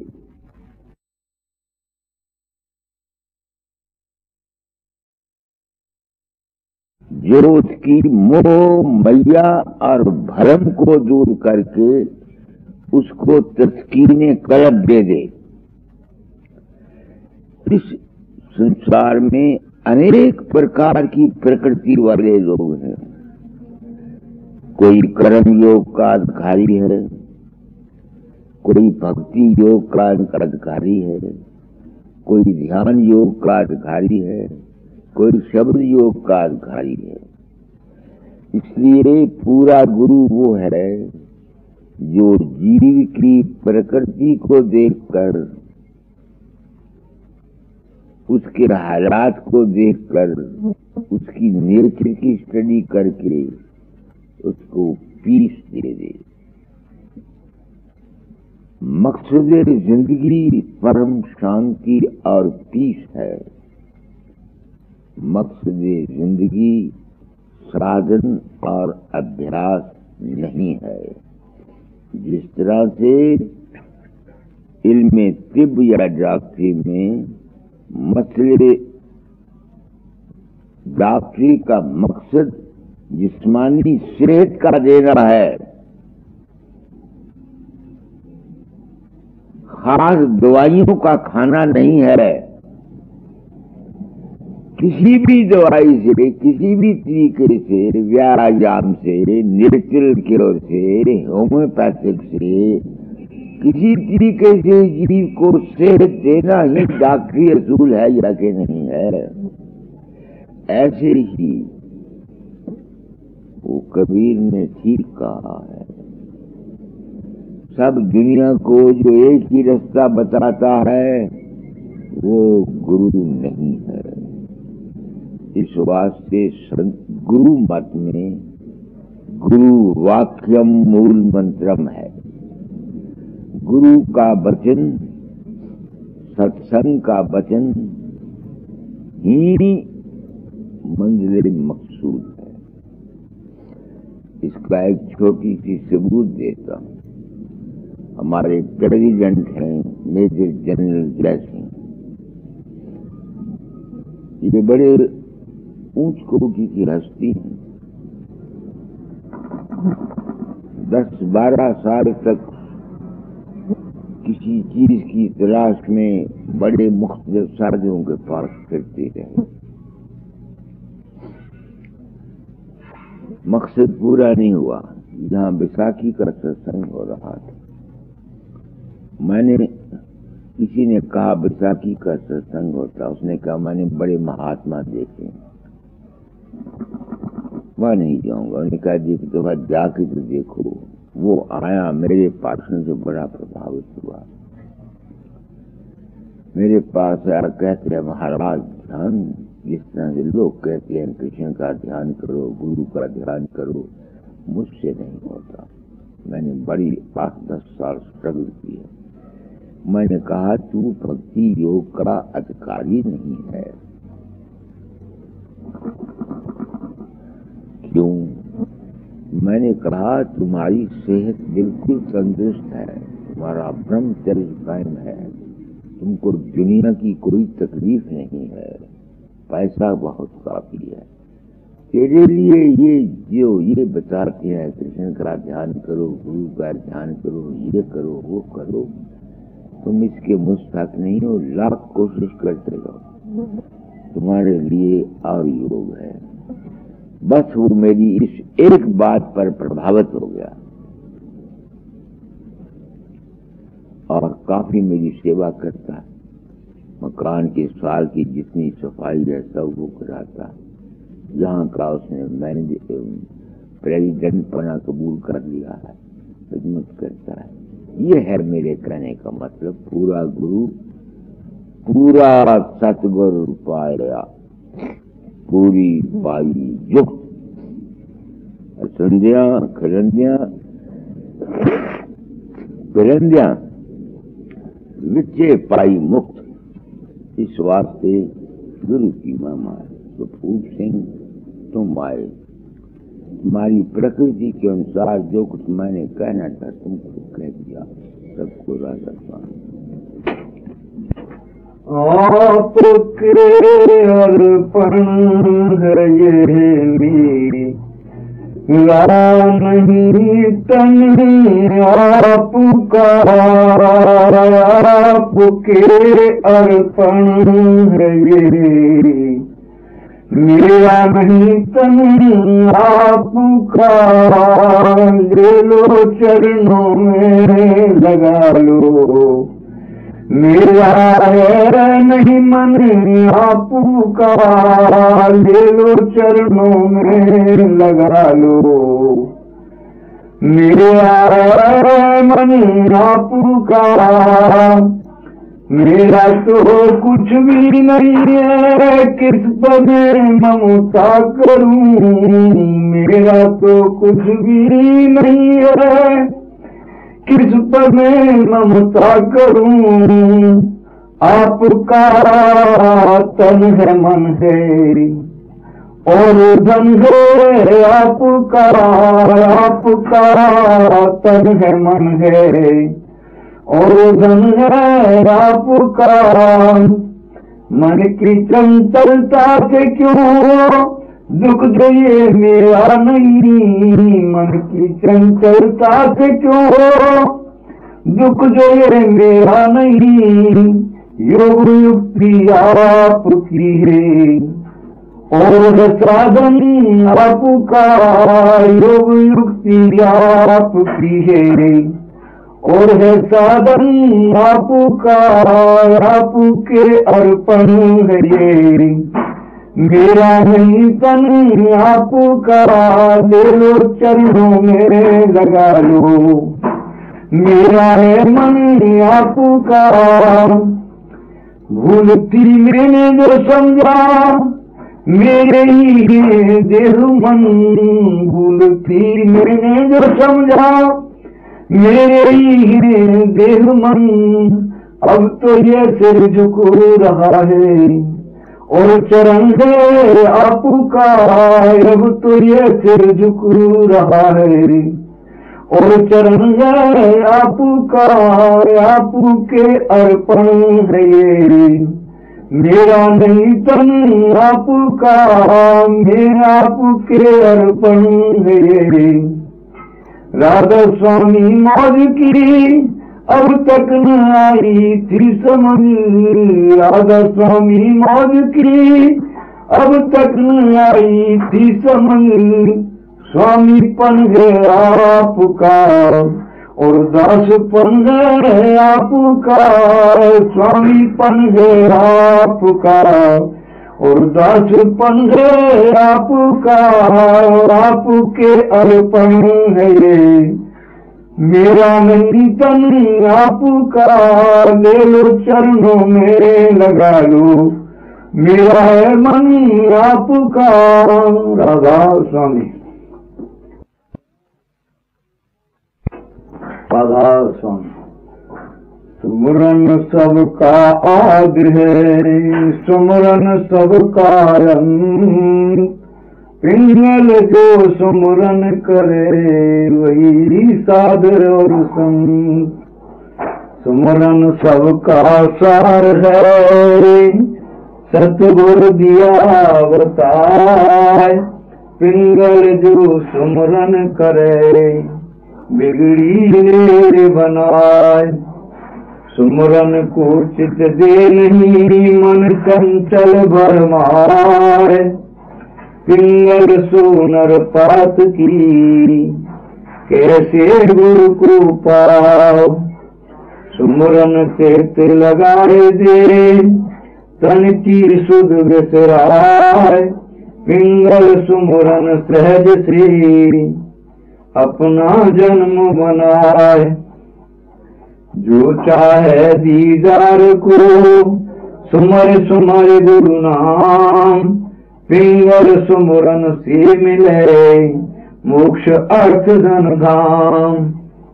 जो उसकी मोह मैया और भरम को दूर करके उसको तस्कीने कल्ब दे दे। इस संसार में अनेक प्रकार की प्रकृति वाले लोग हैं। कोई कर्म योग का अधिकारी है, कोई भक्ति योग का अधिकारी है, कोई ध्यान योग का अधिकारी है, कोई शब्द योग का अधिकारी है। इसलिए पूरा गुरु वो है जो जीव की प्रकृति को देखकर, उसके हालात को देखकर, उसकी नेचर की स्टडी करके उसको पीस दे दे। मकसद जिंदगी परम शांति और पीस है। मकसद जिंदगी साधन और अभ्यास नहीं है। जिस तरह से इल्म तिब या डॉक्टरी में मसले डॉक्टरी का मकसद जिस्मानी सेहत का देना है, खास दवाइयों का खाना नहीं है। किसी भी दवाई से, किसी भी तरीके से, व्यायाम से, नेचुरल केयर से, होम्योपैथिक से, किसी तरीके से जीव को सेहत देना ही डॉक्टरी असूल है या कि नहीं है। ऐसे ही वो कबीर ने ठीक कहा है, सब दुनिया को जो एक ही रास्ता बताता है वो गुरु नहीं है। इस वास्ते गुरु मत में गुरु वाक्यम मूल मंत्रम है। गुरु का वचन, सत्संग का वचन ही मंजिल मकसूद है। इसका एक छोटी सी सबूत देता हूं। हमारे प्रेसिडेंट हैं मेजर जनरल जय सिंह। ये बड़े ऊंच कोटि की हस्ती हैं। 10-12 साल तक किसी चीज की तलाश में बड़े मुख्तलिफ साधुओं के पास फिरते रहे। मकसद पूरा नहीं हुआ। जहां बैसाखी का सत्संग हो रहा था, मैंने, किसी ने कहा बैसाखी का सत्संग होता, उसने कहा मैंने बड़े महात्मा देखे, वह नहीं जाऊंगा। उन्होंने कहा जी तो वह जाके तो देखो। वो आया, मेरे भाषण से बड़ा प्रभावित हुआ। मेरे पास आया, कहते हैं महाराज ध्यान, जिस तरह से लोग कहते हैं कृष्ण का ध्यान करो, गुरु का ध्यान करो, मुझसे नहीं होता। मैंने बड़ी 5-10 साल स्ट्रगल की है। मैंने कहा तू भक्ति योग का अधिकारी नहीं है। क्यों? मैंने कहा तुम्हारी सेहत बिल्कुल तंदुरुस्त है, तुम्हारा ब्रह्मचर्य कायम है, तुमको दुनिया की कोई तकलीफ नहीं है, पैसा बहुत काफी है तेरे लिए। ये बताते हैं कृष्ण का ध्यान करो, गुरु का ध्यान करो, ये करो वो करो, तुम इसके मुस्तहक नहीं हो। लाख कोशिश करते रहो, तुम्हारे लिए और योग है। बस वो मेरी इस एक बात पर प्रभावित हो गया और काफी मेरी सेवा करता है। मकान के साल की जितनी सफाई है सब वो कराता है। यहाँ का उसने मैंने प्रेसिडेंट पना कबूल कर लिया है, खिदमत करता है। ये है मेरे कहने का मतलब। पूरा गुरु, पूरा सतगुरु पाया, पूरी पाई युक्त, संध्या खरंदिया बिरंदिया विचे पाई मुक्त। इस वास्ते गुरु की महिमा है। तो फूट सिंह तुम आए, तुम्हारी प्रकृति के अनुसार जो कुछ मैंने कहना था तुमको कह दिया। सबको राधा स्वामी। आपके अर्पण है ये मेरी, नहीं तन आपका, आपके अर्पण है ये मेरा नहीं तन आपका। ले लो चरणों में लगा लो, मेरा है नहीं मन आपका। ले लो चरणों में लगा लो, मेरा है मन आपका। मेरा तो कुछ भी नहीं है, किस पर ममता करूं। मेरा तो कुछ भी नहीं है, किस पर ममता करूं। आपका तन है मन है और धन है आपका। आपका तन है मन है और धन है आपका। मन की चंचलता से क्यों दुख जो ये मेरा नहीं। मन की चंचलता से क्यों दुख जो ये मेरा नहीं। योग युक्ति आपकी है और साधन आपका। योग युक्ति आपकी है और है साधन आपका। आपके अर्पण है ये मेरा नहीं तन आपका। ले लो चरणों में लगा लो, मेरा है मन आपका। भूल थी मैंने जो समझा, मेरे ही देह मन। भूल थी मैंने जो समझा, मेरे ही देह मन। अब तो ये सिर झुक रहा है और चरण है आपका। अब तो ये सिर झुक रहा है और चरण है आपका। आपके अर्पण है ये मेरा नहीं तन आपका। मेरा आपके अर्पण है ये। राधा स्वामी मौज की अब तक न आई थी समझ। राधा स्वामी मौज की अब तक न आई थी समझ। स्वामी पन है आपका और दास पन है आपका। स्वामी पन है आपका और दास पन है आपका। और आपके अर्पण है ये मेरा नहीं तन आपका। ले लो चरणों में लगा लो, मेरा है मन आपका। राधा स्वामी। राधा स्वामी। सुमरन सबका आद है, सुमरन सबका रंग। पिंगल जो सुमरन करे वही सादर और संग। सुमरन सबका सार है, सतगुरु दिया बताए, पिंगल जो सुमरन करे, बिगड़ी बनाए। सुमरन को चित दे नहीं, मन चंचल भरमाए, पिंगल सोनर पात की, कैसे गुरु को पाओ। सुमरन चित लगाए दे, तन की सुध विसराए, पिंगल सुमरन सहज श्री, अपना जन्म बनाए। जो चाहे दीदार को, सुमर सुमर गुरु नाम, पिंगल सुमरन से मिले, मोक्ष अर्थ धन धाम।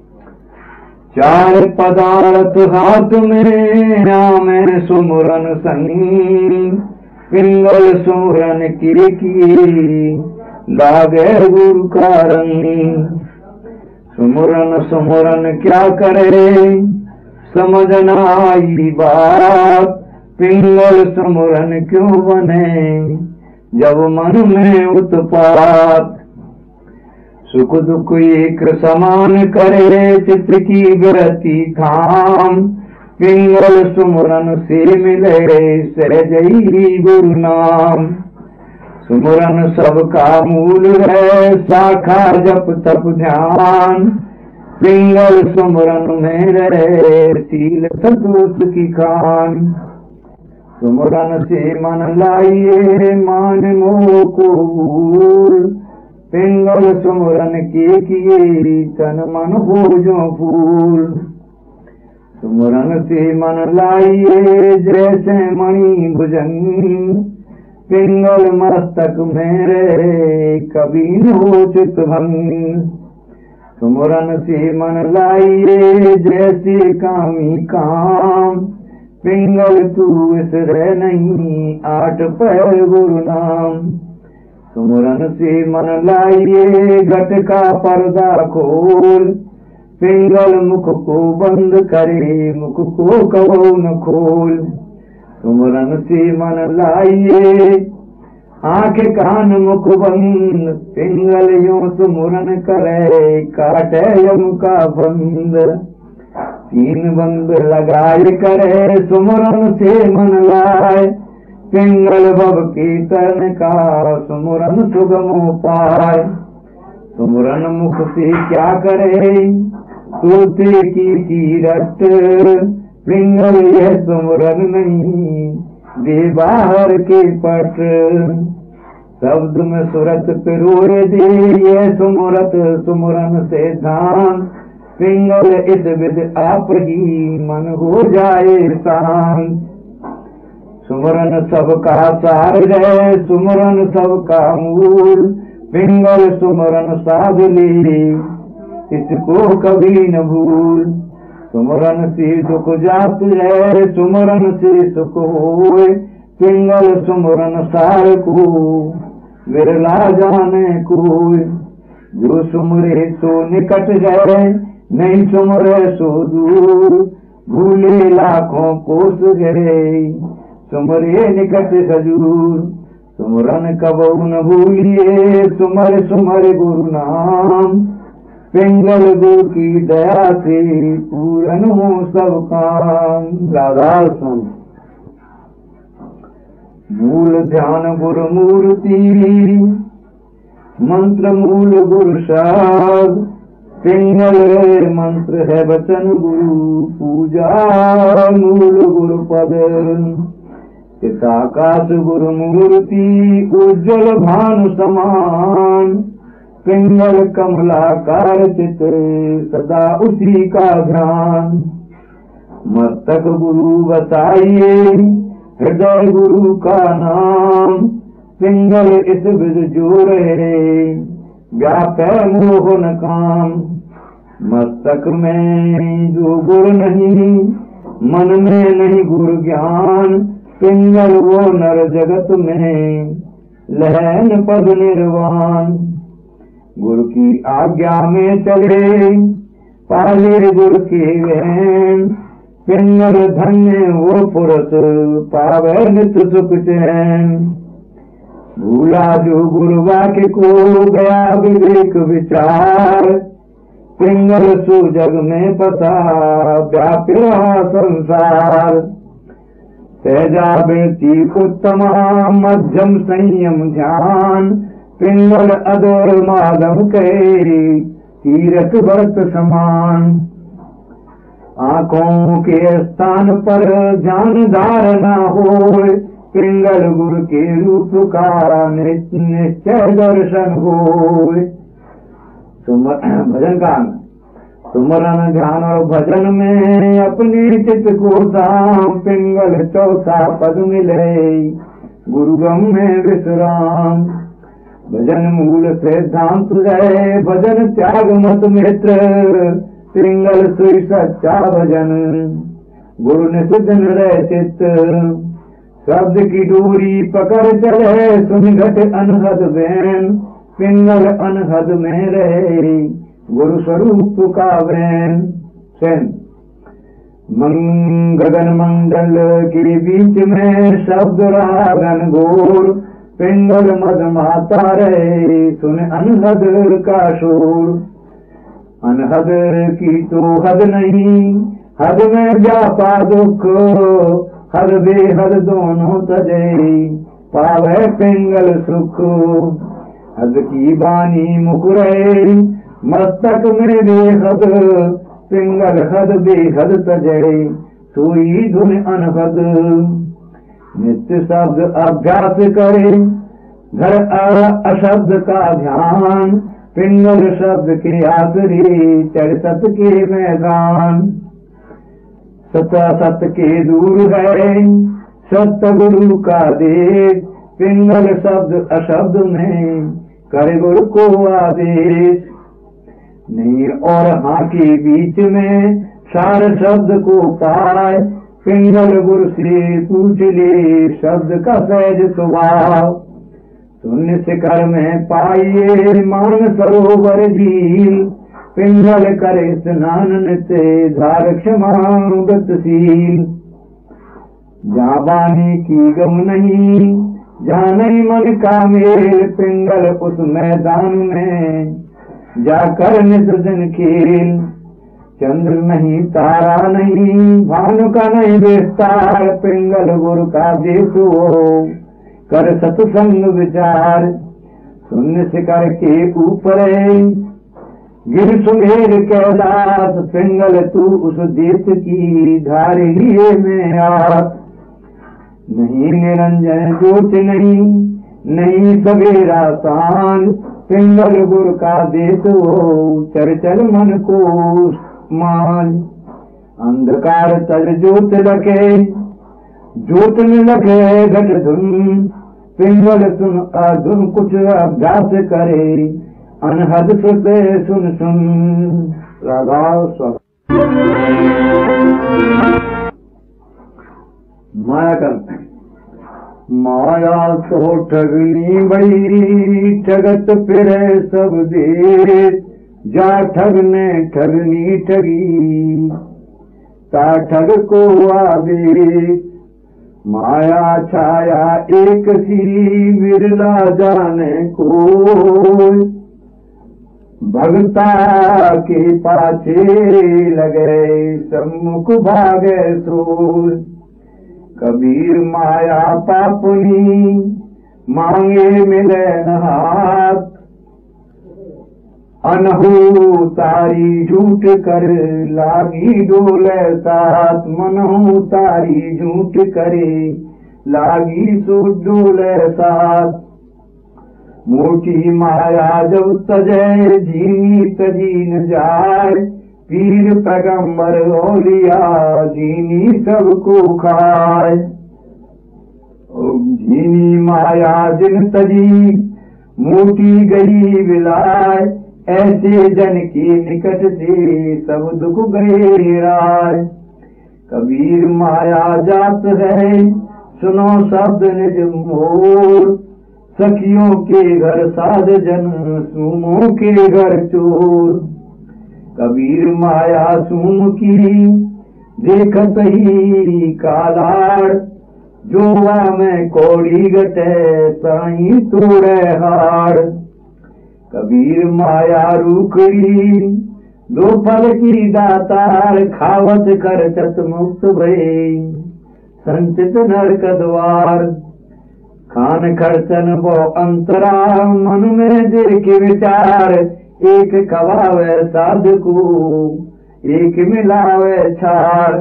चार पदार्थ हाथ में, नाम सुमरन संग, पिंगल सुमरन की, लागे गुरु का रंग। सुमरन सुमरन क्या करे, समझना आई बात, पिंगल सुमरन क्यों बने, जब मन में उत्पात। सुख दुख एक समान करे, चित्र की गति थाम, पिंगल सुमरन से मिले, सहजई गुरु नाम। सुमरन सबका मूल है, शाखा जप तप ध्यान, पिंगल सुमरन में रहे, सील सतोष की खान। सुमरन से मन लाइए, मान मोह को भूल, पिंगल सुमरन के किए, तन मन हो जो फूल। सुमरन से मन लाइए, जैसे मणि भुजंग, पिंगल मस्तक में रहे, कभी न हो चित भंग। सुमरन से मन लाइए, जैसे कामी काम, पिंगल तू विसरे नहीं, आठ पैर गुरु नाम। सुमरन से मन लाइए, घट का पर्दा खोल, पिंगल मुख को बंद करे, मुख को कहो न खोल। सुमरन से मन लाइए, आंख कान मुख बंद, पिंगल यूं सुमरन करे, काटे यम का बंद। तीन बंद लगाए करे, सुमरन से मन लाए, पिंगल भव कीर्तन का, सुमरन सुगम पाए। सुमरन मुख से क्या करे, तोते की रट, पिंगल यह सुमरन नहीं, दे बाहर के पट। शब्द में सुरत पिरोए दे, ये सुमरत सुमरन से धान, पिंगल इस विद आप ही, मन हो जाए शांत। सुमरन सबका सार है, सुमरन सबका मूल, पिंगल सुमरन साध ले, इसको कभी न भूल। सुमरन से सुख जात है, सुमरन से सुख होए, पिंगल सुमरन सार को, विरला जाने कोई। जो सुमरे सो निकट है, नहीं सुमरे सो दूर, भूले लाखों कोस गए, सुमरे निकट हजूर। सुमरन कबहु न भूलिए, सुमर सुमर गुरु नाम, पिंगल गुरु की दया से पूरन हो सब काम। राधा सुन। मूल ध्यान गुरु मूर्ति, मंत्र मूल गुरु साध, पिंगल मंत्र है वचन गुरु पूजा, मूल गुरु पद। चिताकाश गुरु मूर्ति, उज्जवल भानु समान, पिंगल कमलाकार चित्र, सदा उसी का ध्यान। मस्तक गुरु बताइए, हृदय गुरु का नाम, पिंगल इस विद जो रहे, व्यापै मोहन काम। मस्तक में जो गुरु नहीं, मन में नहीं गुरु ज्ञान, पिंगल वो नर जगत में, लहन पद निर्वाण। गुरु की आज्ञा में चले, पाले गुरु के वहन, पिंगल धन्य वो पुरुष पावे नित सुख चैन। भूला जो गुरु वाक्य को गया विवेक विचार, पिंगल सु जग में पता व्याप्या संसार। सहजा बेटी उत्तमा मध्यम संयम ध्यान, पिंगल अदोर माधव कहे तीरथ व्रत समान। आंखों के स्थान पर ध्यान धारणा हो, पिंगल गुरु के रूप का निश्चय दर्शन हो। भजन का सुमरन ध्यान और भजन में अपनी चित को दाम, पिंगल चौथा पद मिले गुरु गम में विश्राम। भजन मूल सिद्धांत है भजन त्याग मत मित्र, पिंगल सुई सच्चा भजन गुरु ने सुजन रह चित्त। शब्द की डोरी पकड़ चले सुन घट अनहद बैन, पिंगल अनहद में रहे गुरु स्वरूप का वैन। गगन मंडल के बीच में शब्द रागन घोर, पिंगल मद माता रहे सुन अनहद का शोर। अनहद की तो हद नहीं, हद में व्यापा दुख, हद बेहद दोनों तजे पावे पिंगल सुख। हद की बानी मुकुरे मस्तक में बेहद, पिंगल हद बेहद तजे सोई धुन अनहद। नित्य शब्द अभ्यास करे घर अशब्द का ध्यान, पिंगल शब्द के आखिरी चढ़ सत के मैदान। सत के दूर है सत्य गुरु का देश, पिंगल शब्द अशब्द में करे गुरु को आदेश। नहीं और हाँ के बीच में सार शब्द को पाए, पिंगल गुरु से पूछ ले शब्द का सहज स्वभाव। शून्य शिखर में पाइए मान सरोवर झील, पिंगल करे स्नान नित्य धार क्षमा गतिशील। जहाँ बानी की गम नहीं, जहाँ नहीं मन का मेल, पिंगल उस मैदान में जाकर निसर्जन खेल। चंद्र नहीं तारा नहीं भानु का नहीं विस्तार, पिंगल गुरु का देश हो कर सत्संग विचार। शून्य शिखर के ऊपर गिर सुमेर कैलाश, पिंगल तू उस देश की धार लिए में आस। नहीं निरंजन ज्योत नहीं, नहीं सवेरा शान, पिंगल गुरु का देश हो चल चल मन को मान। अंधकार तल ज्योत लगे, ज्योत में लगे घट धुन, पिंगल सुन अधुन कुछ अभ्यास करे अनहद सुते सुन सुन। राधा स्व माया करते माया तो ठगनी बड़ी, ठगत फिरे सब देश। जा ठगने ठगनी ठगी ता ठग को आदेश। माया छाया एक सी विरला जाने को, भगता के पाछे लगे सम्मुख भागे सोच। कबीर माया पापुनी मांगे मिले न हाथ, अनहु तारी झूठ कर लागी डोले साथ। मनहु तारी झूठ करे लागी सो डोले साथ। मोटी माया जब तजे जीनी तजी न जाए, पीर पैगंबर औलिया जीनी सबको खाए। जीनी माया जिन तजी मोटी गई विलाय, ऐसे जन के निकट से सब दुख गए राय। कबीर माया जात है सुनो शब्द निज मोर, सखियों के घर साध जन सूमों के घर चोर। कबीर माया सूम की देखत ही कालाड़, जुआ में कौड़ी गटे साई तोड़े हाड़। कबीर माया रूखड़ी, दो फल की दातार, खावत कर चत मुक्त भई, संचित नरक द्वार। खान खर्चन वो अंतरा, मन में देख विचार, एक खवावे साधु को, एक मिलावे छार।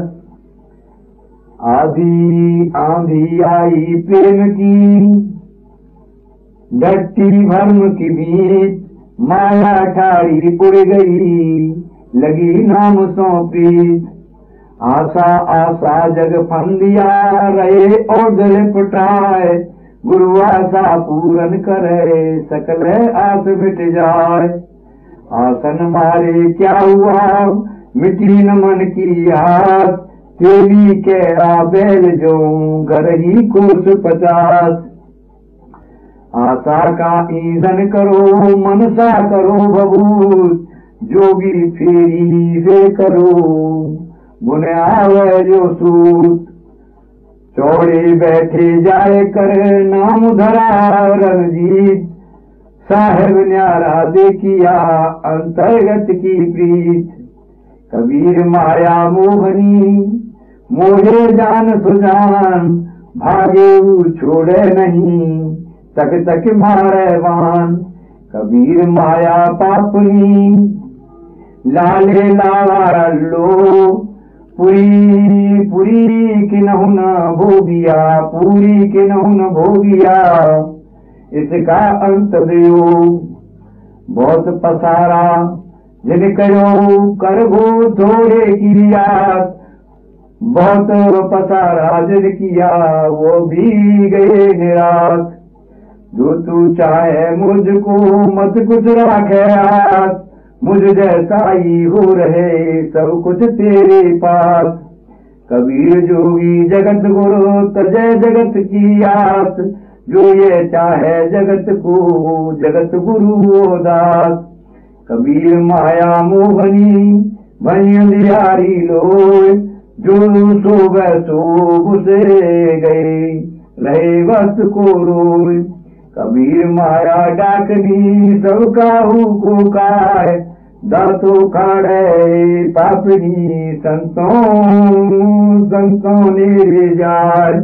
आधी आंधी आई प्रेम की, डट्टी भर्म की बीच, माया ठाड़ी उड़ गई, लगी नाम सौंपी। आशा आशा जग फंदिया, रहे और दिल पटाए, गुरु आशा पूरन करे, सकल आस मिट जाए। आसन मारे क्या हुआ, मिटी न मन की आस, तेली केरा बैल जो, घर ही कोस 50। आशा का ईंधन करो, मनसा करो बबूत, जोगी फेरी से करो, बुने आवे जो सूत। चौड़े बैठे जाए कर, नाम धरा रणजीत, साहेब न्यारा देखिया, अंतर्गत की प्रीत। कबीर माया मोहनी, मोहे जान सुजान, भागे छोड़े नहीं, तक तक मारे वान। कबीर माया पापनी, लाले लावारा लो, पूरी पूरी की नहुन भोगिया, पूरी की नहुन भोगिया, इसका अंत दियो। बहुत पसारा जिन करो, करबो थोड़े की याद, बहुत पसारा जिन किया, वो भी गए निराश। जो तू चाहे मुझको मत कुछ राखे हाथ, मुझ जैसा ही हो रहे सब कुछ तेरे पास। कबीर जोगी जगत गुरु, तजय जगत की आस, जो ये चाहे जगत को, जगत गुरु दास। कबीर माया मोहनी, भई अंधियारी लोय, जो सोग सोग से गए, रहे वस्त को रोय। कबीर माया डाकनी, सब काहू को काय, दांतों खाड़े पापनी, संतों संतों ने जाय।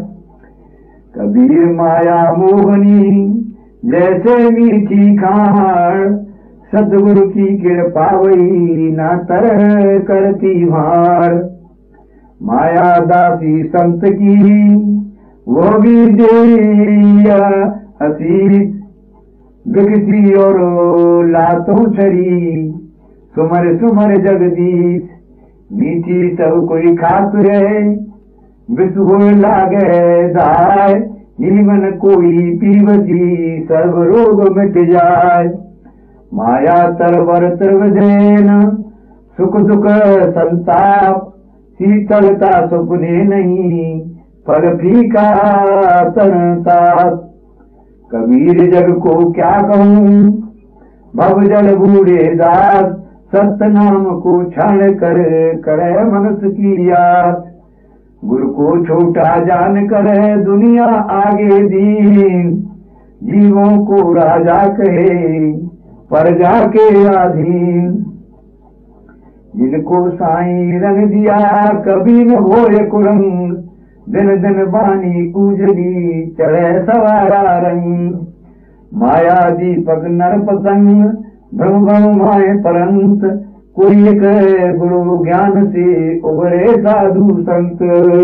कबीर माया मोहनी, जैसे मीठी खाण, सदगुरु की कृपा वही, ना तरह करती भार। माया दासी संत की, वो भी दिया हसीस, बिकसी और लातों छड़ी, सुमर सुमर जगदीश। मीठी सब कोई खात रहे, विश्व लागे दाय, जीवन कोई पीवती, सर्व रोग मिट जाय। माया तरवर त्रिवदेन, सुख दुख संताप, शीतलता सुपने नहीं, फल फीका तरताप। कबीर जग को क्या कहूँ, भव जल बूढ़े दास, सत्य नाम को क्षण कर, करे मनुष्य की याद। गुरु को छोटा जान करे, दुनिया आगे दीन, जीवों को राजा कहे, प्रजा के अधीन। जिनको साईं रंग दिया, कभी न होए कुरंग, दिन दिन बानी उजली, चढ़े सवारा रंग। माया दीपक नर पतंग, भ्रम भ्रम माए परंत, कोई एक गुरु ज्ञान से उभरे साधु संत।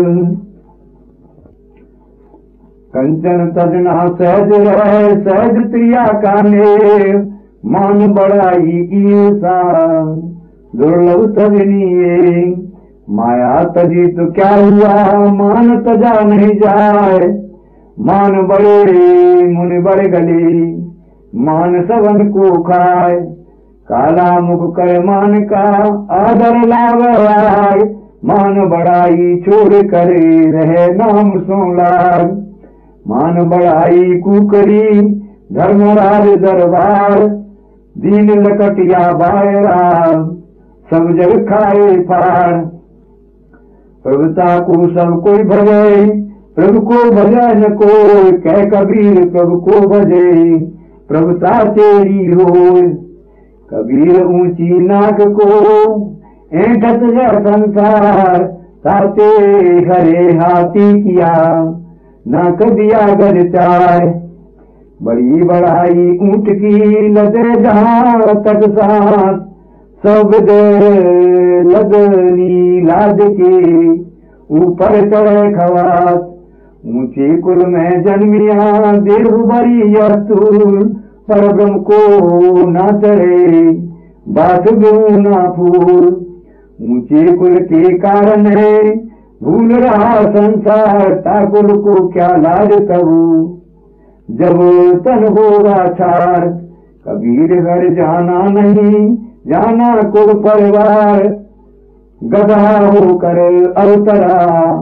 कंचन तजना सहज रहे, सहज प्रिया काने, मान बढ़ाई की सा, दुर्लभ तजनिए। माया तजी तो क्या हुआ, मान तजा नहीं जाए। मान बड़े मुनि बड़े गली, मान सबन को खाए। काला मुख कर मान का, आदर लावे। मान बढ़ाई छोड़ करे, रहे नाम सो लाग। मान बढ़ाई कुकरी, धर्मराज दरबार। दीन लकटिया बायरा, सब जग खाए पार। प्रभुता को सब कोई भजे, प्रभु को भजे न कोई, कह कबीर प्रभु को भजे, प्रभुता तेरी होय। कबीर ऊंची नाक को ऐंठत है संसार, ताते हरे हाथी किया नाक दिया घर चार। बड़ी बढ़ाई ऊंट की लदे जहाँ तक साथ, सब दे लदनी लाद के ऊपर चढ़े खवास। ऊंचे कुल में जन्मिया देव बड़ी अस्तूल, पर ब्रह्म को ना चढ़े बात गो ना फूल। ऊंचे कुल के कारण है भूल रहा संसार, ताकुल को क्या लाज करूं जब तन होगा छार। कबीर घर जाना नहीं, जाना कुल परिवार, गधा होकर अवतरा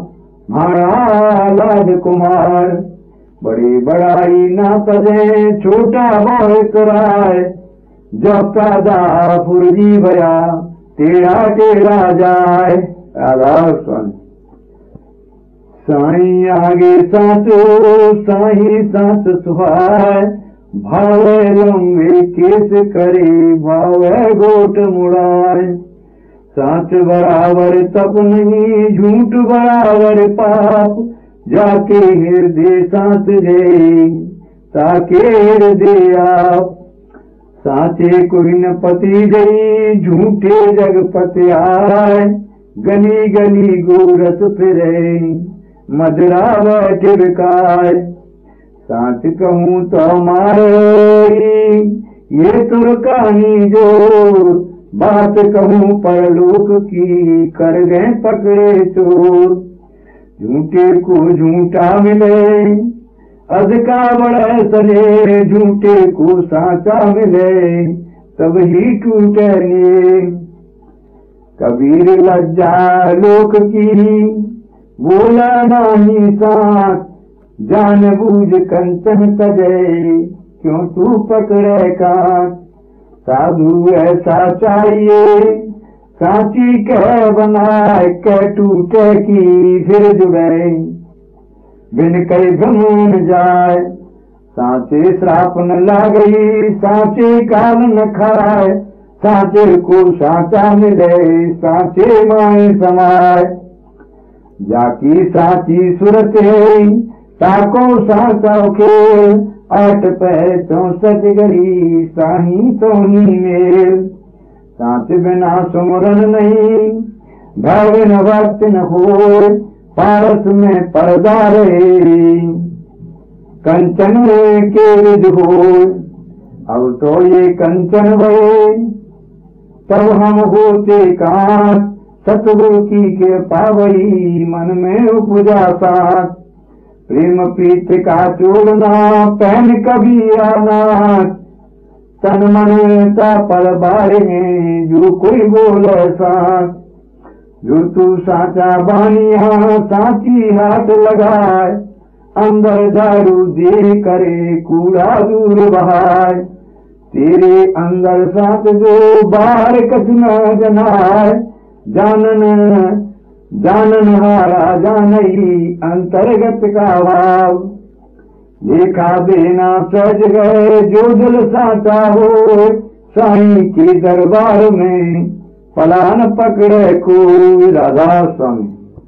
महाराज कुमार। बड़ी बड़ाई ना तजे छोटा बहुत कराए, जब पैदा फुरजी भया तेरा तेरा जाए। राधा स्वामी। साई आगे साचो साई साच सुहाय, भावे लंबे केस करे भावे गोट मुड़ाए। साच बराबर तप नहीं, झूठ बराबर पाप, जाके हृदय साच गए ताके हृदय आप। साचे कोई न पति गई, झूठे जगपति आए, गली गली गोरस फिरे मदरा बैठे बिकाए। साच कहूँ तो मारे ये तुर कहानी जोर, बात कहूँ परलोक की कर गए पकड़े चोर। झूठे को झूठा मिले अध का बड़ा सने, झूठे को साचा मिले तब ही टूटे ने। कबीर लज्जा लोक की बोला नाही साथ, जान बूझ कंचन तजे क्यों तू पकड़े कांच। साधु ऐसा चाहिए सांची कह बनाए, कह टूटे की फिर जुड़े बिन कई भ्रमण जाए। सांचे श्राप न लागई, सांचे काल न खाए, सांचे को सांचा मिले सांचे माए समाए। जाकी सांची सुरत है ताको सांचा खेल, 8 पै 64 गरी साही सोनी मेल। सांच बिना सुमरन नहीं, भय न वक्त न हो, पारस में पर्दा रहे कंचन के विध हो। अब तो ये कंचन भये तब हम होते कांच, सतगुरु की के पावई मन में उपजा साथ। प्रेम प्रीत का चोड़ना पहन कभी आना, तन मन का पल बारे जो कोई बोले साथ। जो तू साचा बानिया सांची हाथ लगाए, अंदर दारू दे करे कूड़ा दूर बहाए। तेरे अंदर साथ जो बाहर कछ न जनाए, जानन हारा जानई अंतर्गत का भाव। देखा देना सज गए जो दिल साचा हो, साईं के दरबार में पलान पकड़े कोई। राधा स्वामी।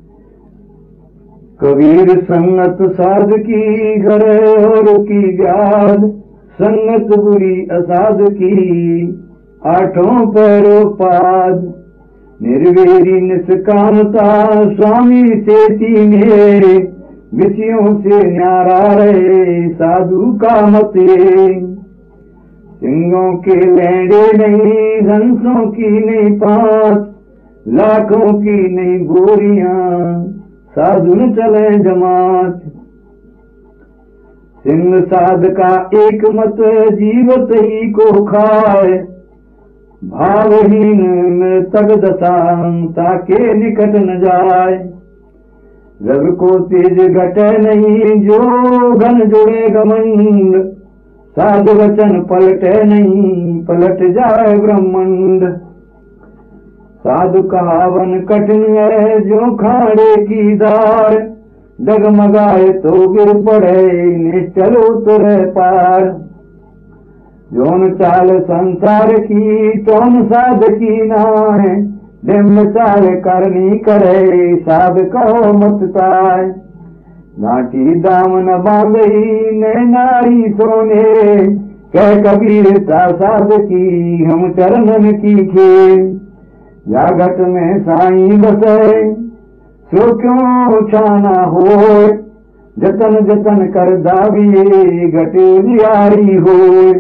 कबीर संगत साध की घरे और की व्याध, संगत बुरी असाध की 8 पैरों पाद। निर्वेरी निष्कामता स्वामी से तीने, विषयों से न्यारा रहे साधु का मते। सिंहों के लैंडे नहीं, हंसों की नहीं पांच, लाखों की नहीं गोरियां, साधु न चले जमात। सिंह साध का एक मत, जीवत ही को खाए, भावहीन मृतक दशा ताके निकट न जाए। रव को तेज घटे नहीं, जो घन जुड़े घमंड, साधु वचन पलटे नहीं, पलट जाए ब्रह्मंड। साधु कहावन कठिन है जो खाड़े की दार, डगमगाए तो गिर पड़े निश्चल उतरे पार। जोन चाल संसार की तोन साध की नाय, डिम्ब चाल करनी करे साध कहो मत ताय। घाटी दामन बांधई ने नारी सोने, कह कबीर साध की हम चरणन की खेल। जागत में साईं बसे सो क्यों छाना हो, जतन जतन कर दाविए घटे जियारी हो।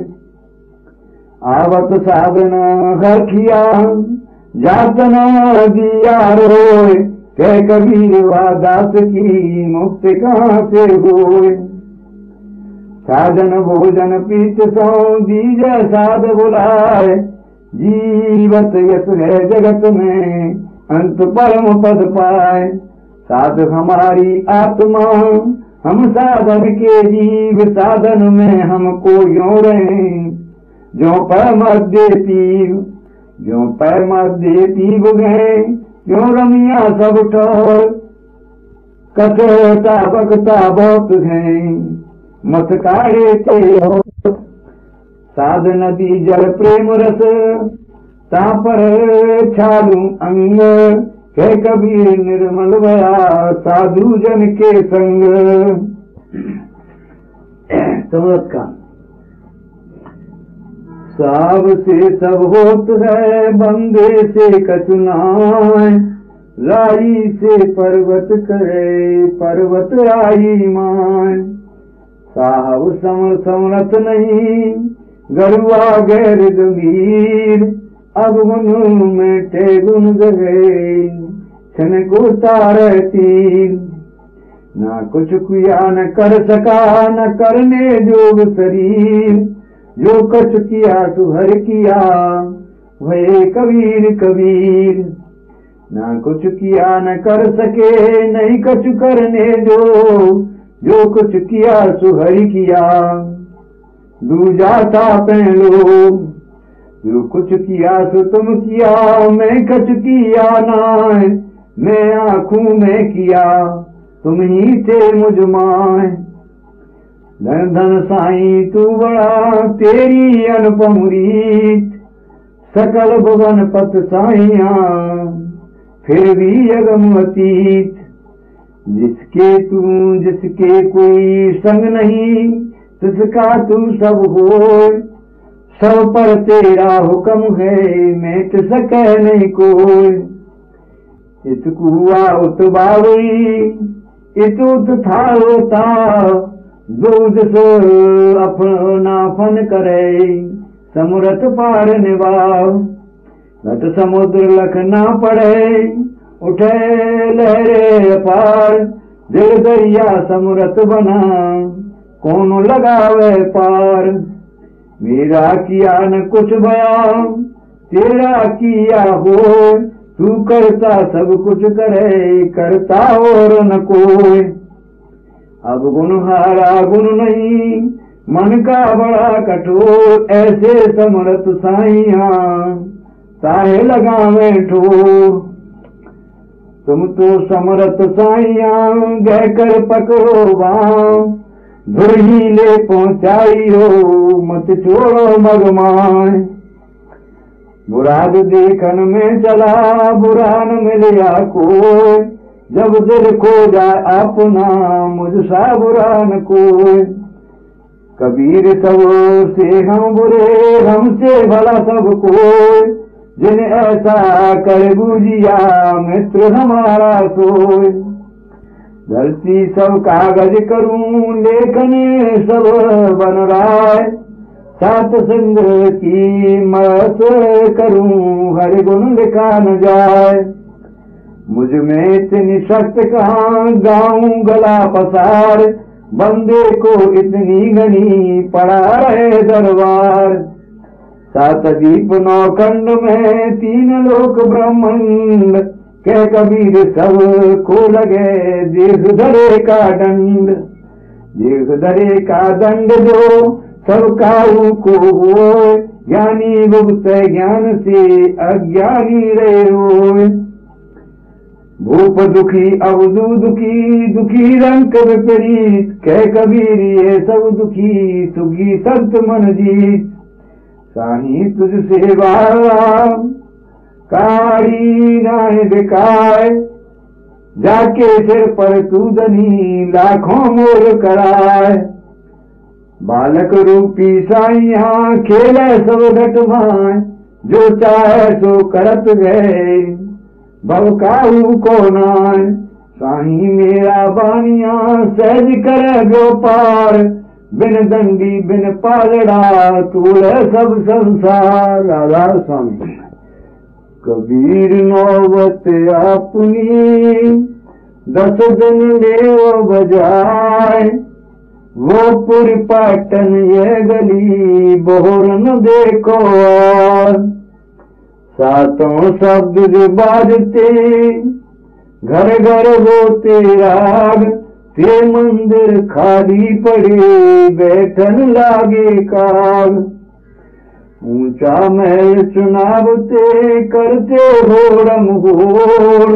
आवत साधन हरखिया जातन दिया रोए, कह कबीर दास की मुक्ति कहाँ से होए। साधन भोजन पीत सौ दीजय साध बुलाए, जीवत यस है जगत में अंत परम पद पाए। साध हमारी आत्मा हम साधन के जीव, साधन में हमको यो रहे जो परम देती, जो परम देती गए क्यों रमिया सब ठोर। कथता बकता बहुत है मत काढ़े ते हो, साध नदी जल प्रेम रस ता पर छालू अंग। कह कबीर निर्मल भया साधु जन के संग। समझ का साब से सब होत है बंदे से कचुनाय, राई से पर्वत करे पर्वत राई माय। साहब समर समरथ नहीं गरुआ गैर गंभीर, अब गुन में टे गुन गए छन को तारे तीर। ना कुछ किया न कर सका न करने जोग शरीर, जो कछ किया सुहर किया भये कबीर कबीर। ना कुछ किया न कर सके नहीं कछ करने जो कुछ किया सुहर किया। दूजा था पहलो जो कुछ किया सो तुम किया, मैं कछ किया नाय मैं आँखों में किया तुम ही थे मुझ माय। धन धन साईं तू बड़ा तेरी अनुपम रीत, सकल भवन पत साइया फिर भी अगम अतीत। जिसके कोई संग नहीं तिसका तू सब हो, सब पर तेरा हुक्म है मेट सके नहीं कोई। इतकुआ उतबावी इतुत था होता, दूध सो अपना फन करे समुरत पार निभाव। घट समुद्र लख ना पड़े उठे लहरे पार, दिल दरिया समुरत बना कौन लगावे पार। मेरा किया न कुछ बयां तेरा किया हो, तू करता सब कुछ करे करता और न कोई। अब गुण हारा गुण नहीं मन का बड़ा कठोर, ऐसे समरथ साइया साहे लगावे ठोर। तुम तो समरथ साइया गह कर पकड़ो बाम, धुर ही ले पहुंचाई हो मत छोड़ो मगमाए। बुराद देखन में चला बुरा न मिलिया कोई, जब दिल खो जाए अपना मुझसा बुरा न कोई। कबीर सब से हम बुरे हमसे भला सब कोई, जिन ऐसा कर बूझिया मित्र हमारा सोय। धरती सब कागज करूं लेखन सब बन राय, सात संग की मत करूं हर गुण लिखा न जाए। मुझ में इतनी शक्ति कहाँ गाऊं गला पसार, बंदे को इतनी गनी पड़ा रहे दरबार। सात दीप नौ खंड में तीन लोक ब्रह्मांड, कह कबीर सब को लगे दीर्घ धरे का दंड। दीर्घ धरे का दंड जो सब काऊ को हो, ज्ञानी गुप्त ज्ञान से अज्ञानी रहे रोए। भूप दुखी अवधू दुखी दुखी रंग विपरीत कह कबीर ये सब दुखी सुखी संत मन जीत। साही तुझ सेवा कारी नाय बिकाय जाके सिर पर तू दनी लाखों मोर कराए। बालक रूपी साइया खेले सब घट माय जो चाहे सो करत गए भवकाऊ को नाय। साही मेरा बानिया सहज कर व्यापार बिन दंडी बिन पालड़ा तूल सब संसार। राधा स्वामी। कबीर नौबत अपनी 10 दिन देव बजाए वो पुर पाटन ये गली बोरन देखो और। सातों शब्द जो बाजते घर घर होते राग ते मंदिर खाली पड़े बैठन लागे काग। ऊंचा महल चुनावते करते होड़म होड़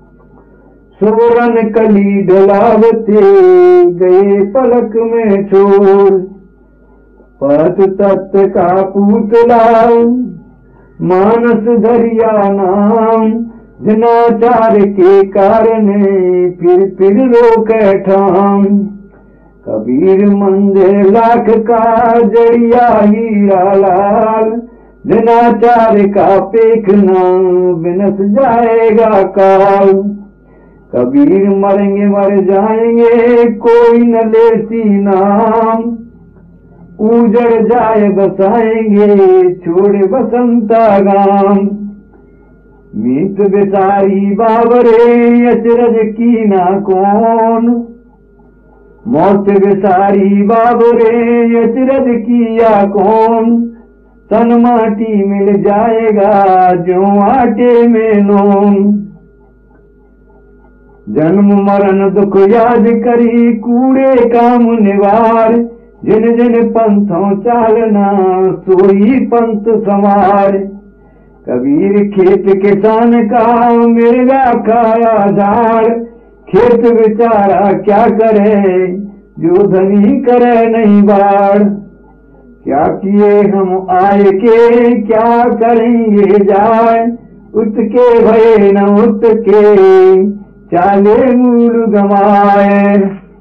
सोरन कली डलावते गए पलक में छोड़। पत तत्व का पूतला मानस दरिया नाम जनाचार के कारण फिर रोके ठाम। कबीर मंदिर लाख का जड़िया हीरा लाल जनाचार का पेखना बिनस जाएगा काल। कबीर मरेंगे मर जाएंगे कोई न लेती नाम उजड़ जाए बसाएंगे छोड़े बसंता गाम। मीत बेसारी बाबरे अचरज की ना कौन मौत बेसारी बाबरे अचरज किया कौन। तन माटी मिल जाएगा जो आटे में नून। जन्म मरण दुख याद करी कूड़े काम निवार जिन जिन पंथों चालना सोई पंथ संवार। कबीर खेत किसान का मिर्गा खाया झाड़ खेत बेचारा क्या करे जो धनी करे नहीं बाढ़। क्या किए हम आए के क्या करेंगे जाए उठ के भय न उठ के चाले मूल गमाए।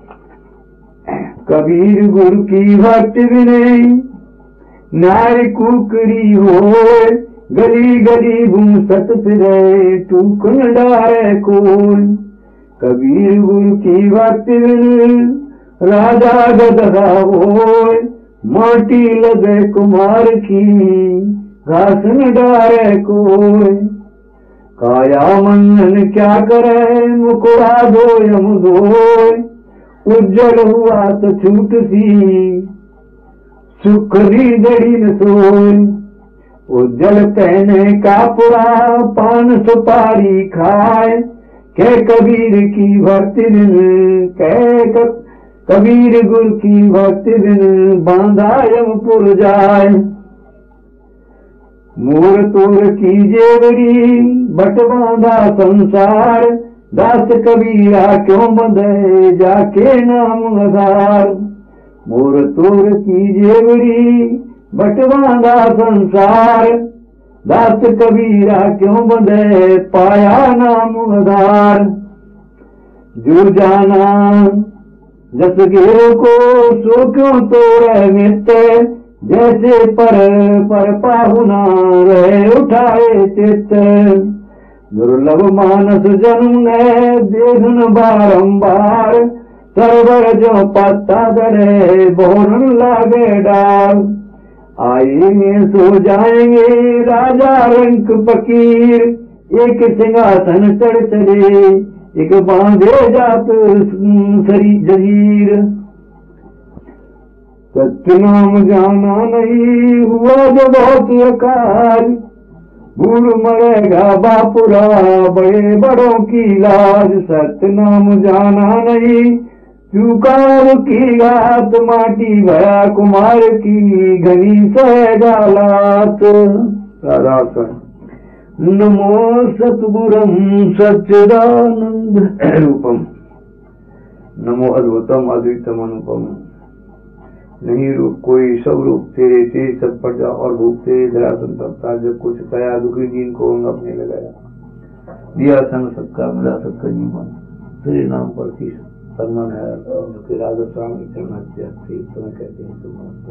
कबीर गुरु की भक्ति विनय नारी कुकड़ी हो गली गली घूमसत फिरे टूकन डारे कोई। कबीर गुरु की भक्ति विनय राजा गदहा होय माटी लगे कुमार की घास न डारे कोई। काया मंगन क्या करे मुकुरा दो यम धोय उज्जवल हुआ तो छूट सी सुखरी दड़ी न सोय। उज्जवल पहने का पुरा पान सुपारी खाए के कबीर की भक्ति दिन के कबीर गुरु की भक्ति दिन बांधा यमपुर जाए। मोर तोर की जेवरी बट बांधा संसार दास कबीरा क्यों बंधे जाके नाम आधार। मोर तोर की जेवरी बट बांधा संसार दास कबीरा क्यों बंधे पाया नाम आधार। जो जाना जस गेरो को सो क्यों तोड़ मित्र जैसे पर पाहुना रहे उठाए चित्त। दुर्लभ मानस जन्म है देखन बारंबार सरवर जो पत्ता धरे बोरन लागे डाल। आएंगे सो जाएंगे राजा रंक फकीर एक सिंहासन चढ़ चले एक बांधे जात सरी जगीर। सत्य नाम जाना नहीं हुआ जो बहुत अकाल भूल मरेगा बापुरा बड़े बड़ों की लाज। सत्य नाम जाना नहीं चुकार की घात माटी भया कुमार की घनी सहजालात। राधा नमो सतगुरम सच्चिदानंद रूपम, नमो अद्भुतम अद्वितम अनुपम। नहीं रूप कोई, सब रूप तेरे, तेज सब प्रजा और भूप तेरे धरा संतप्ता। जब कुछ कया दुखी दीन को अंग अपने लगाया, दिया संग सबका मिला सबका जीवन। तेरे नाम पर की सम्मान है, जो कि राधा स्वामी चरणा तुम्हें कहते हैं।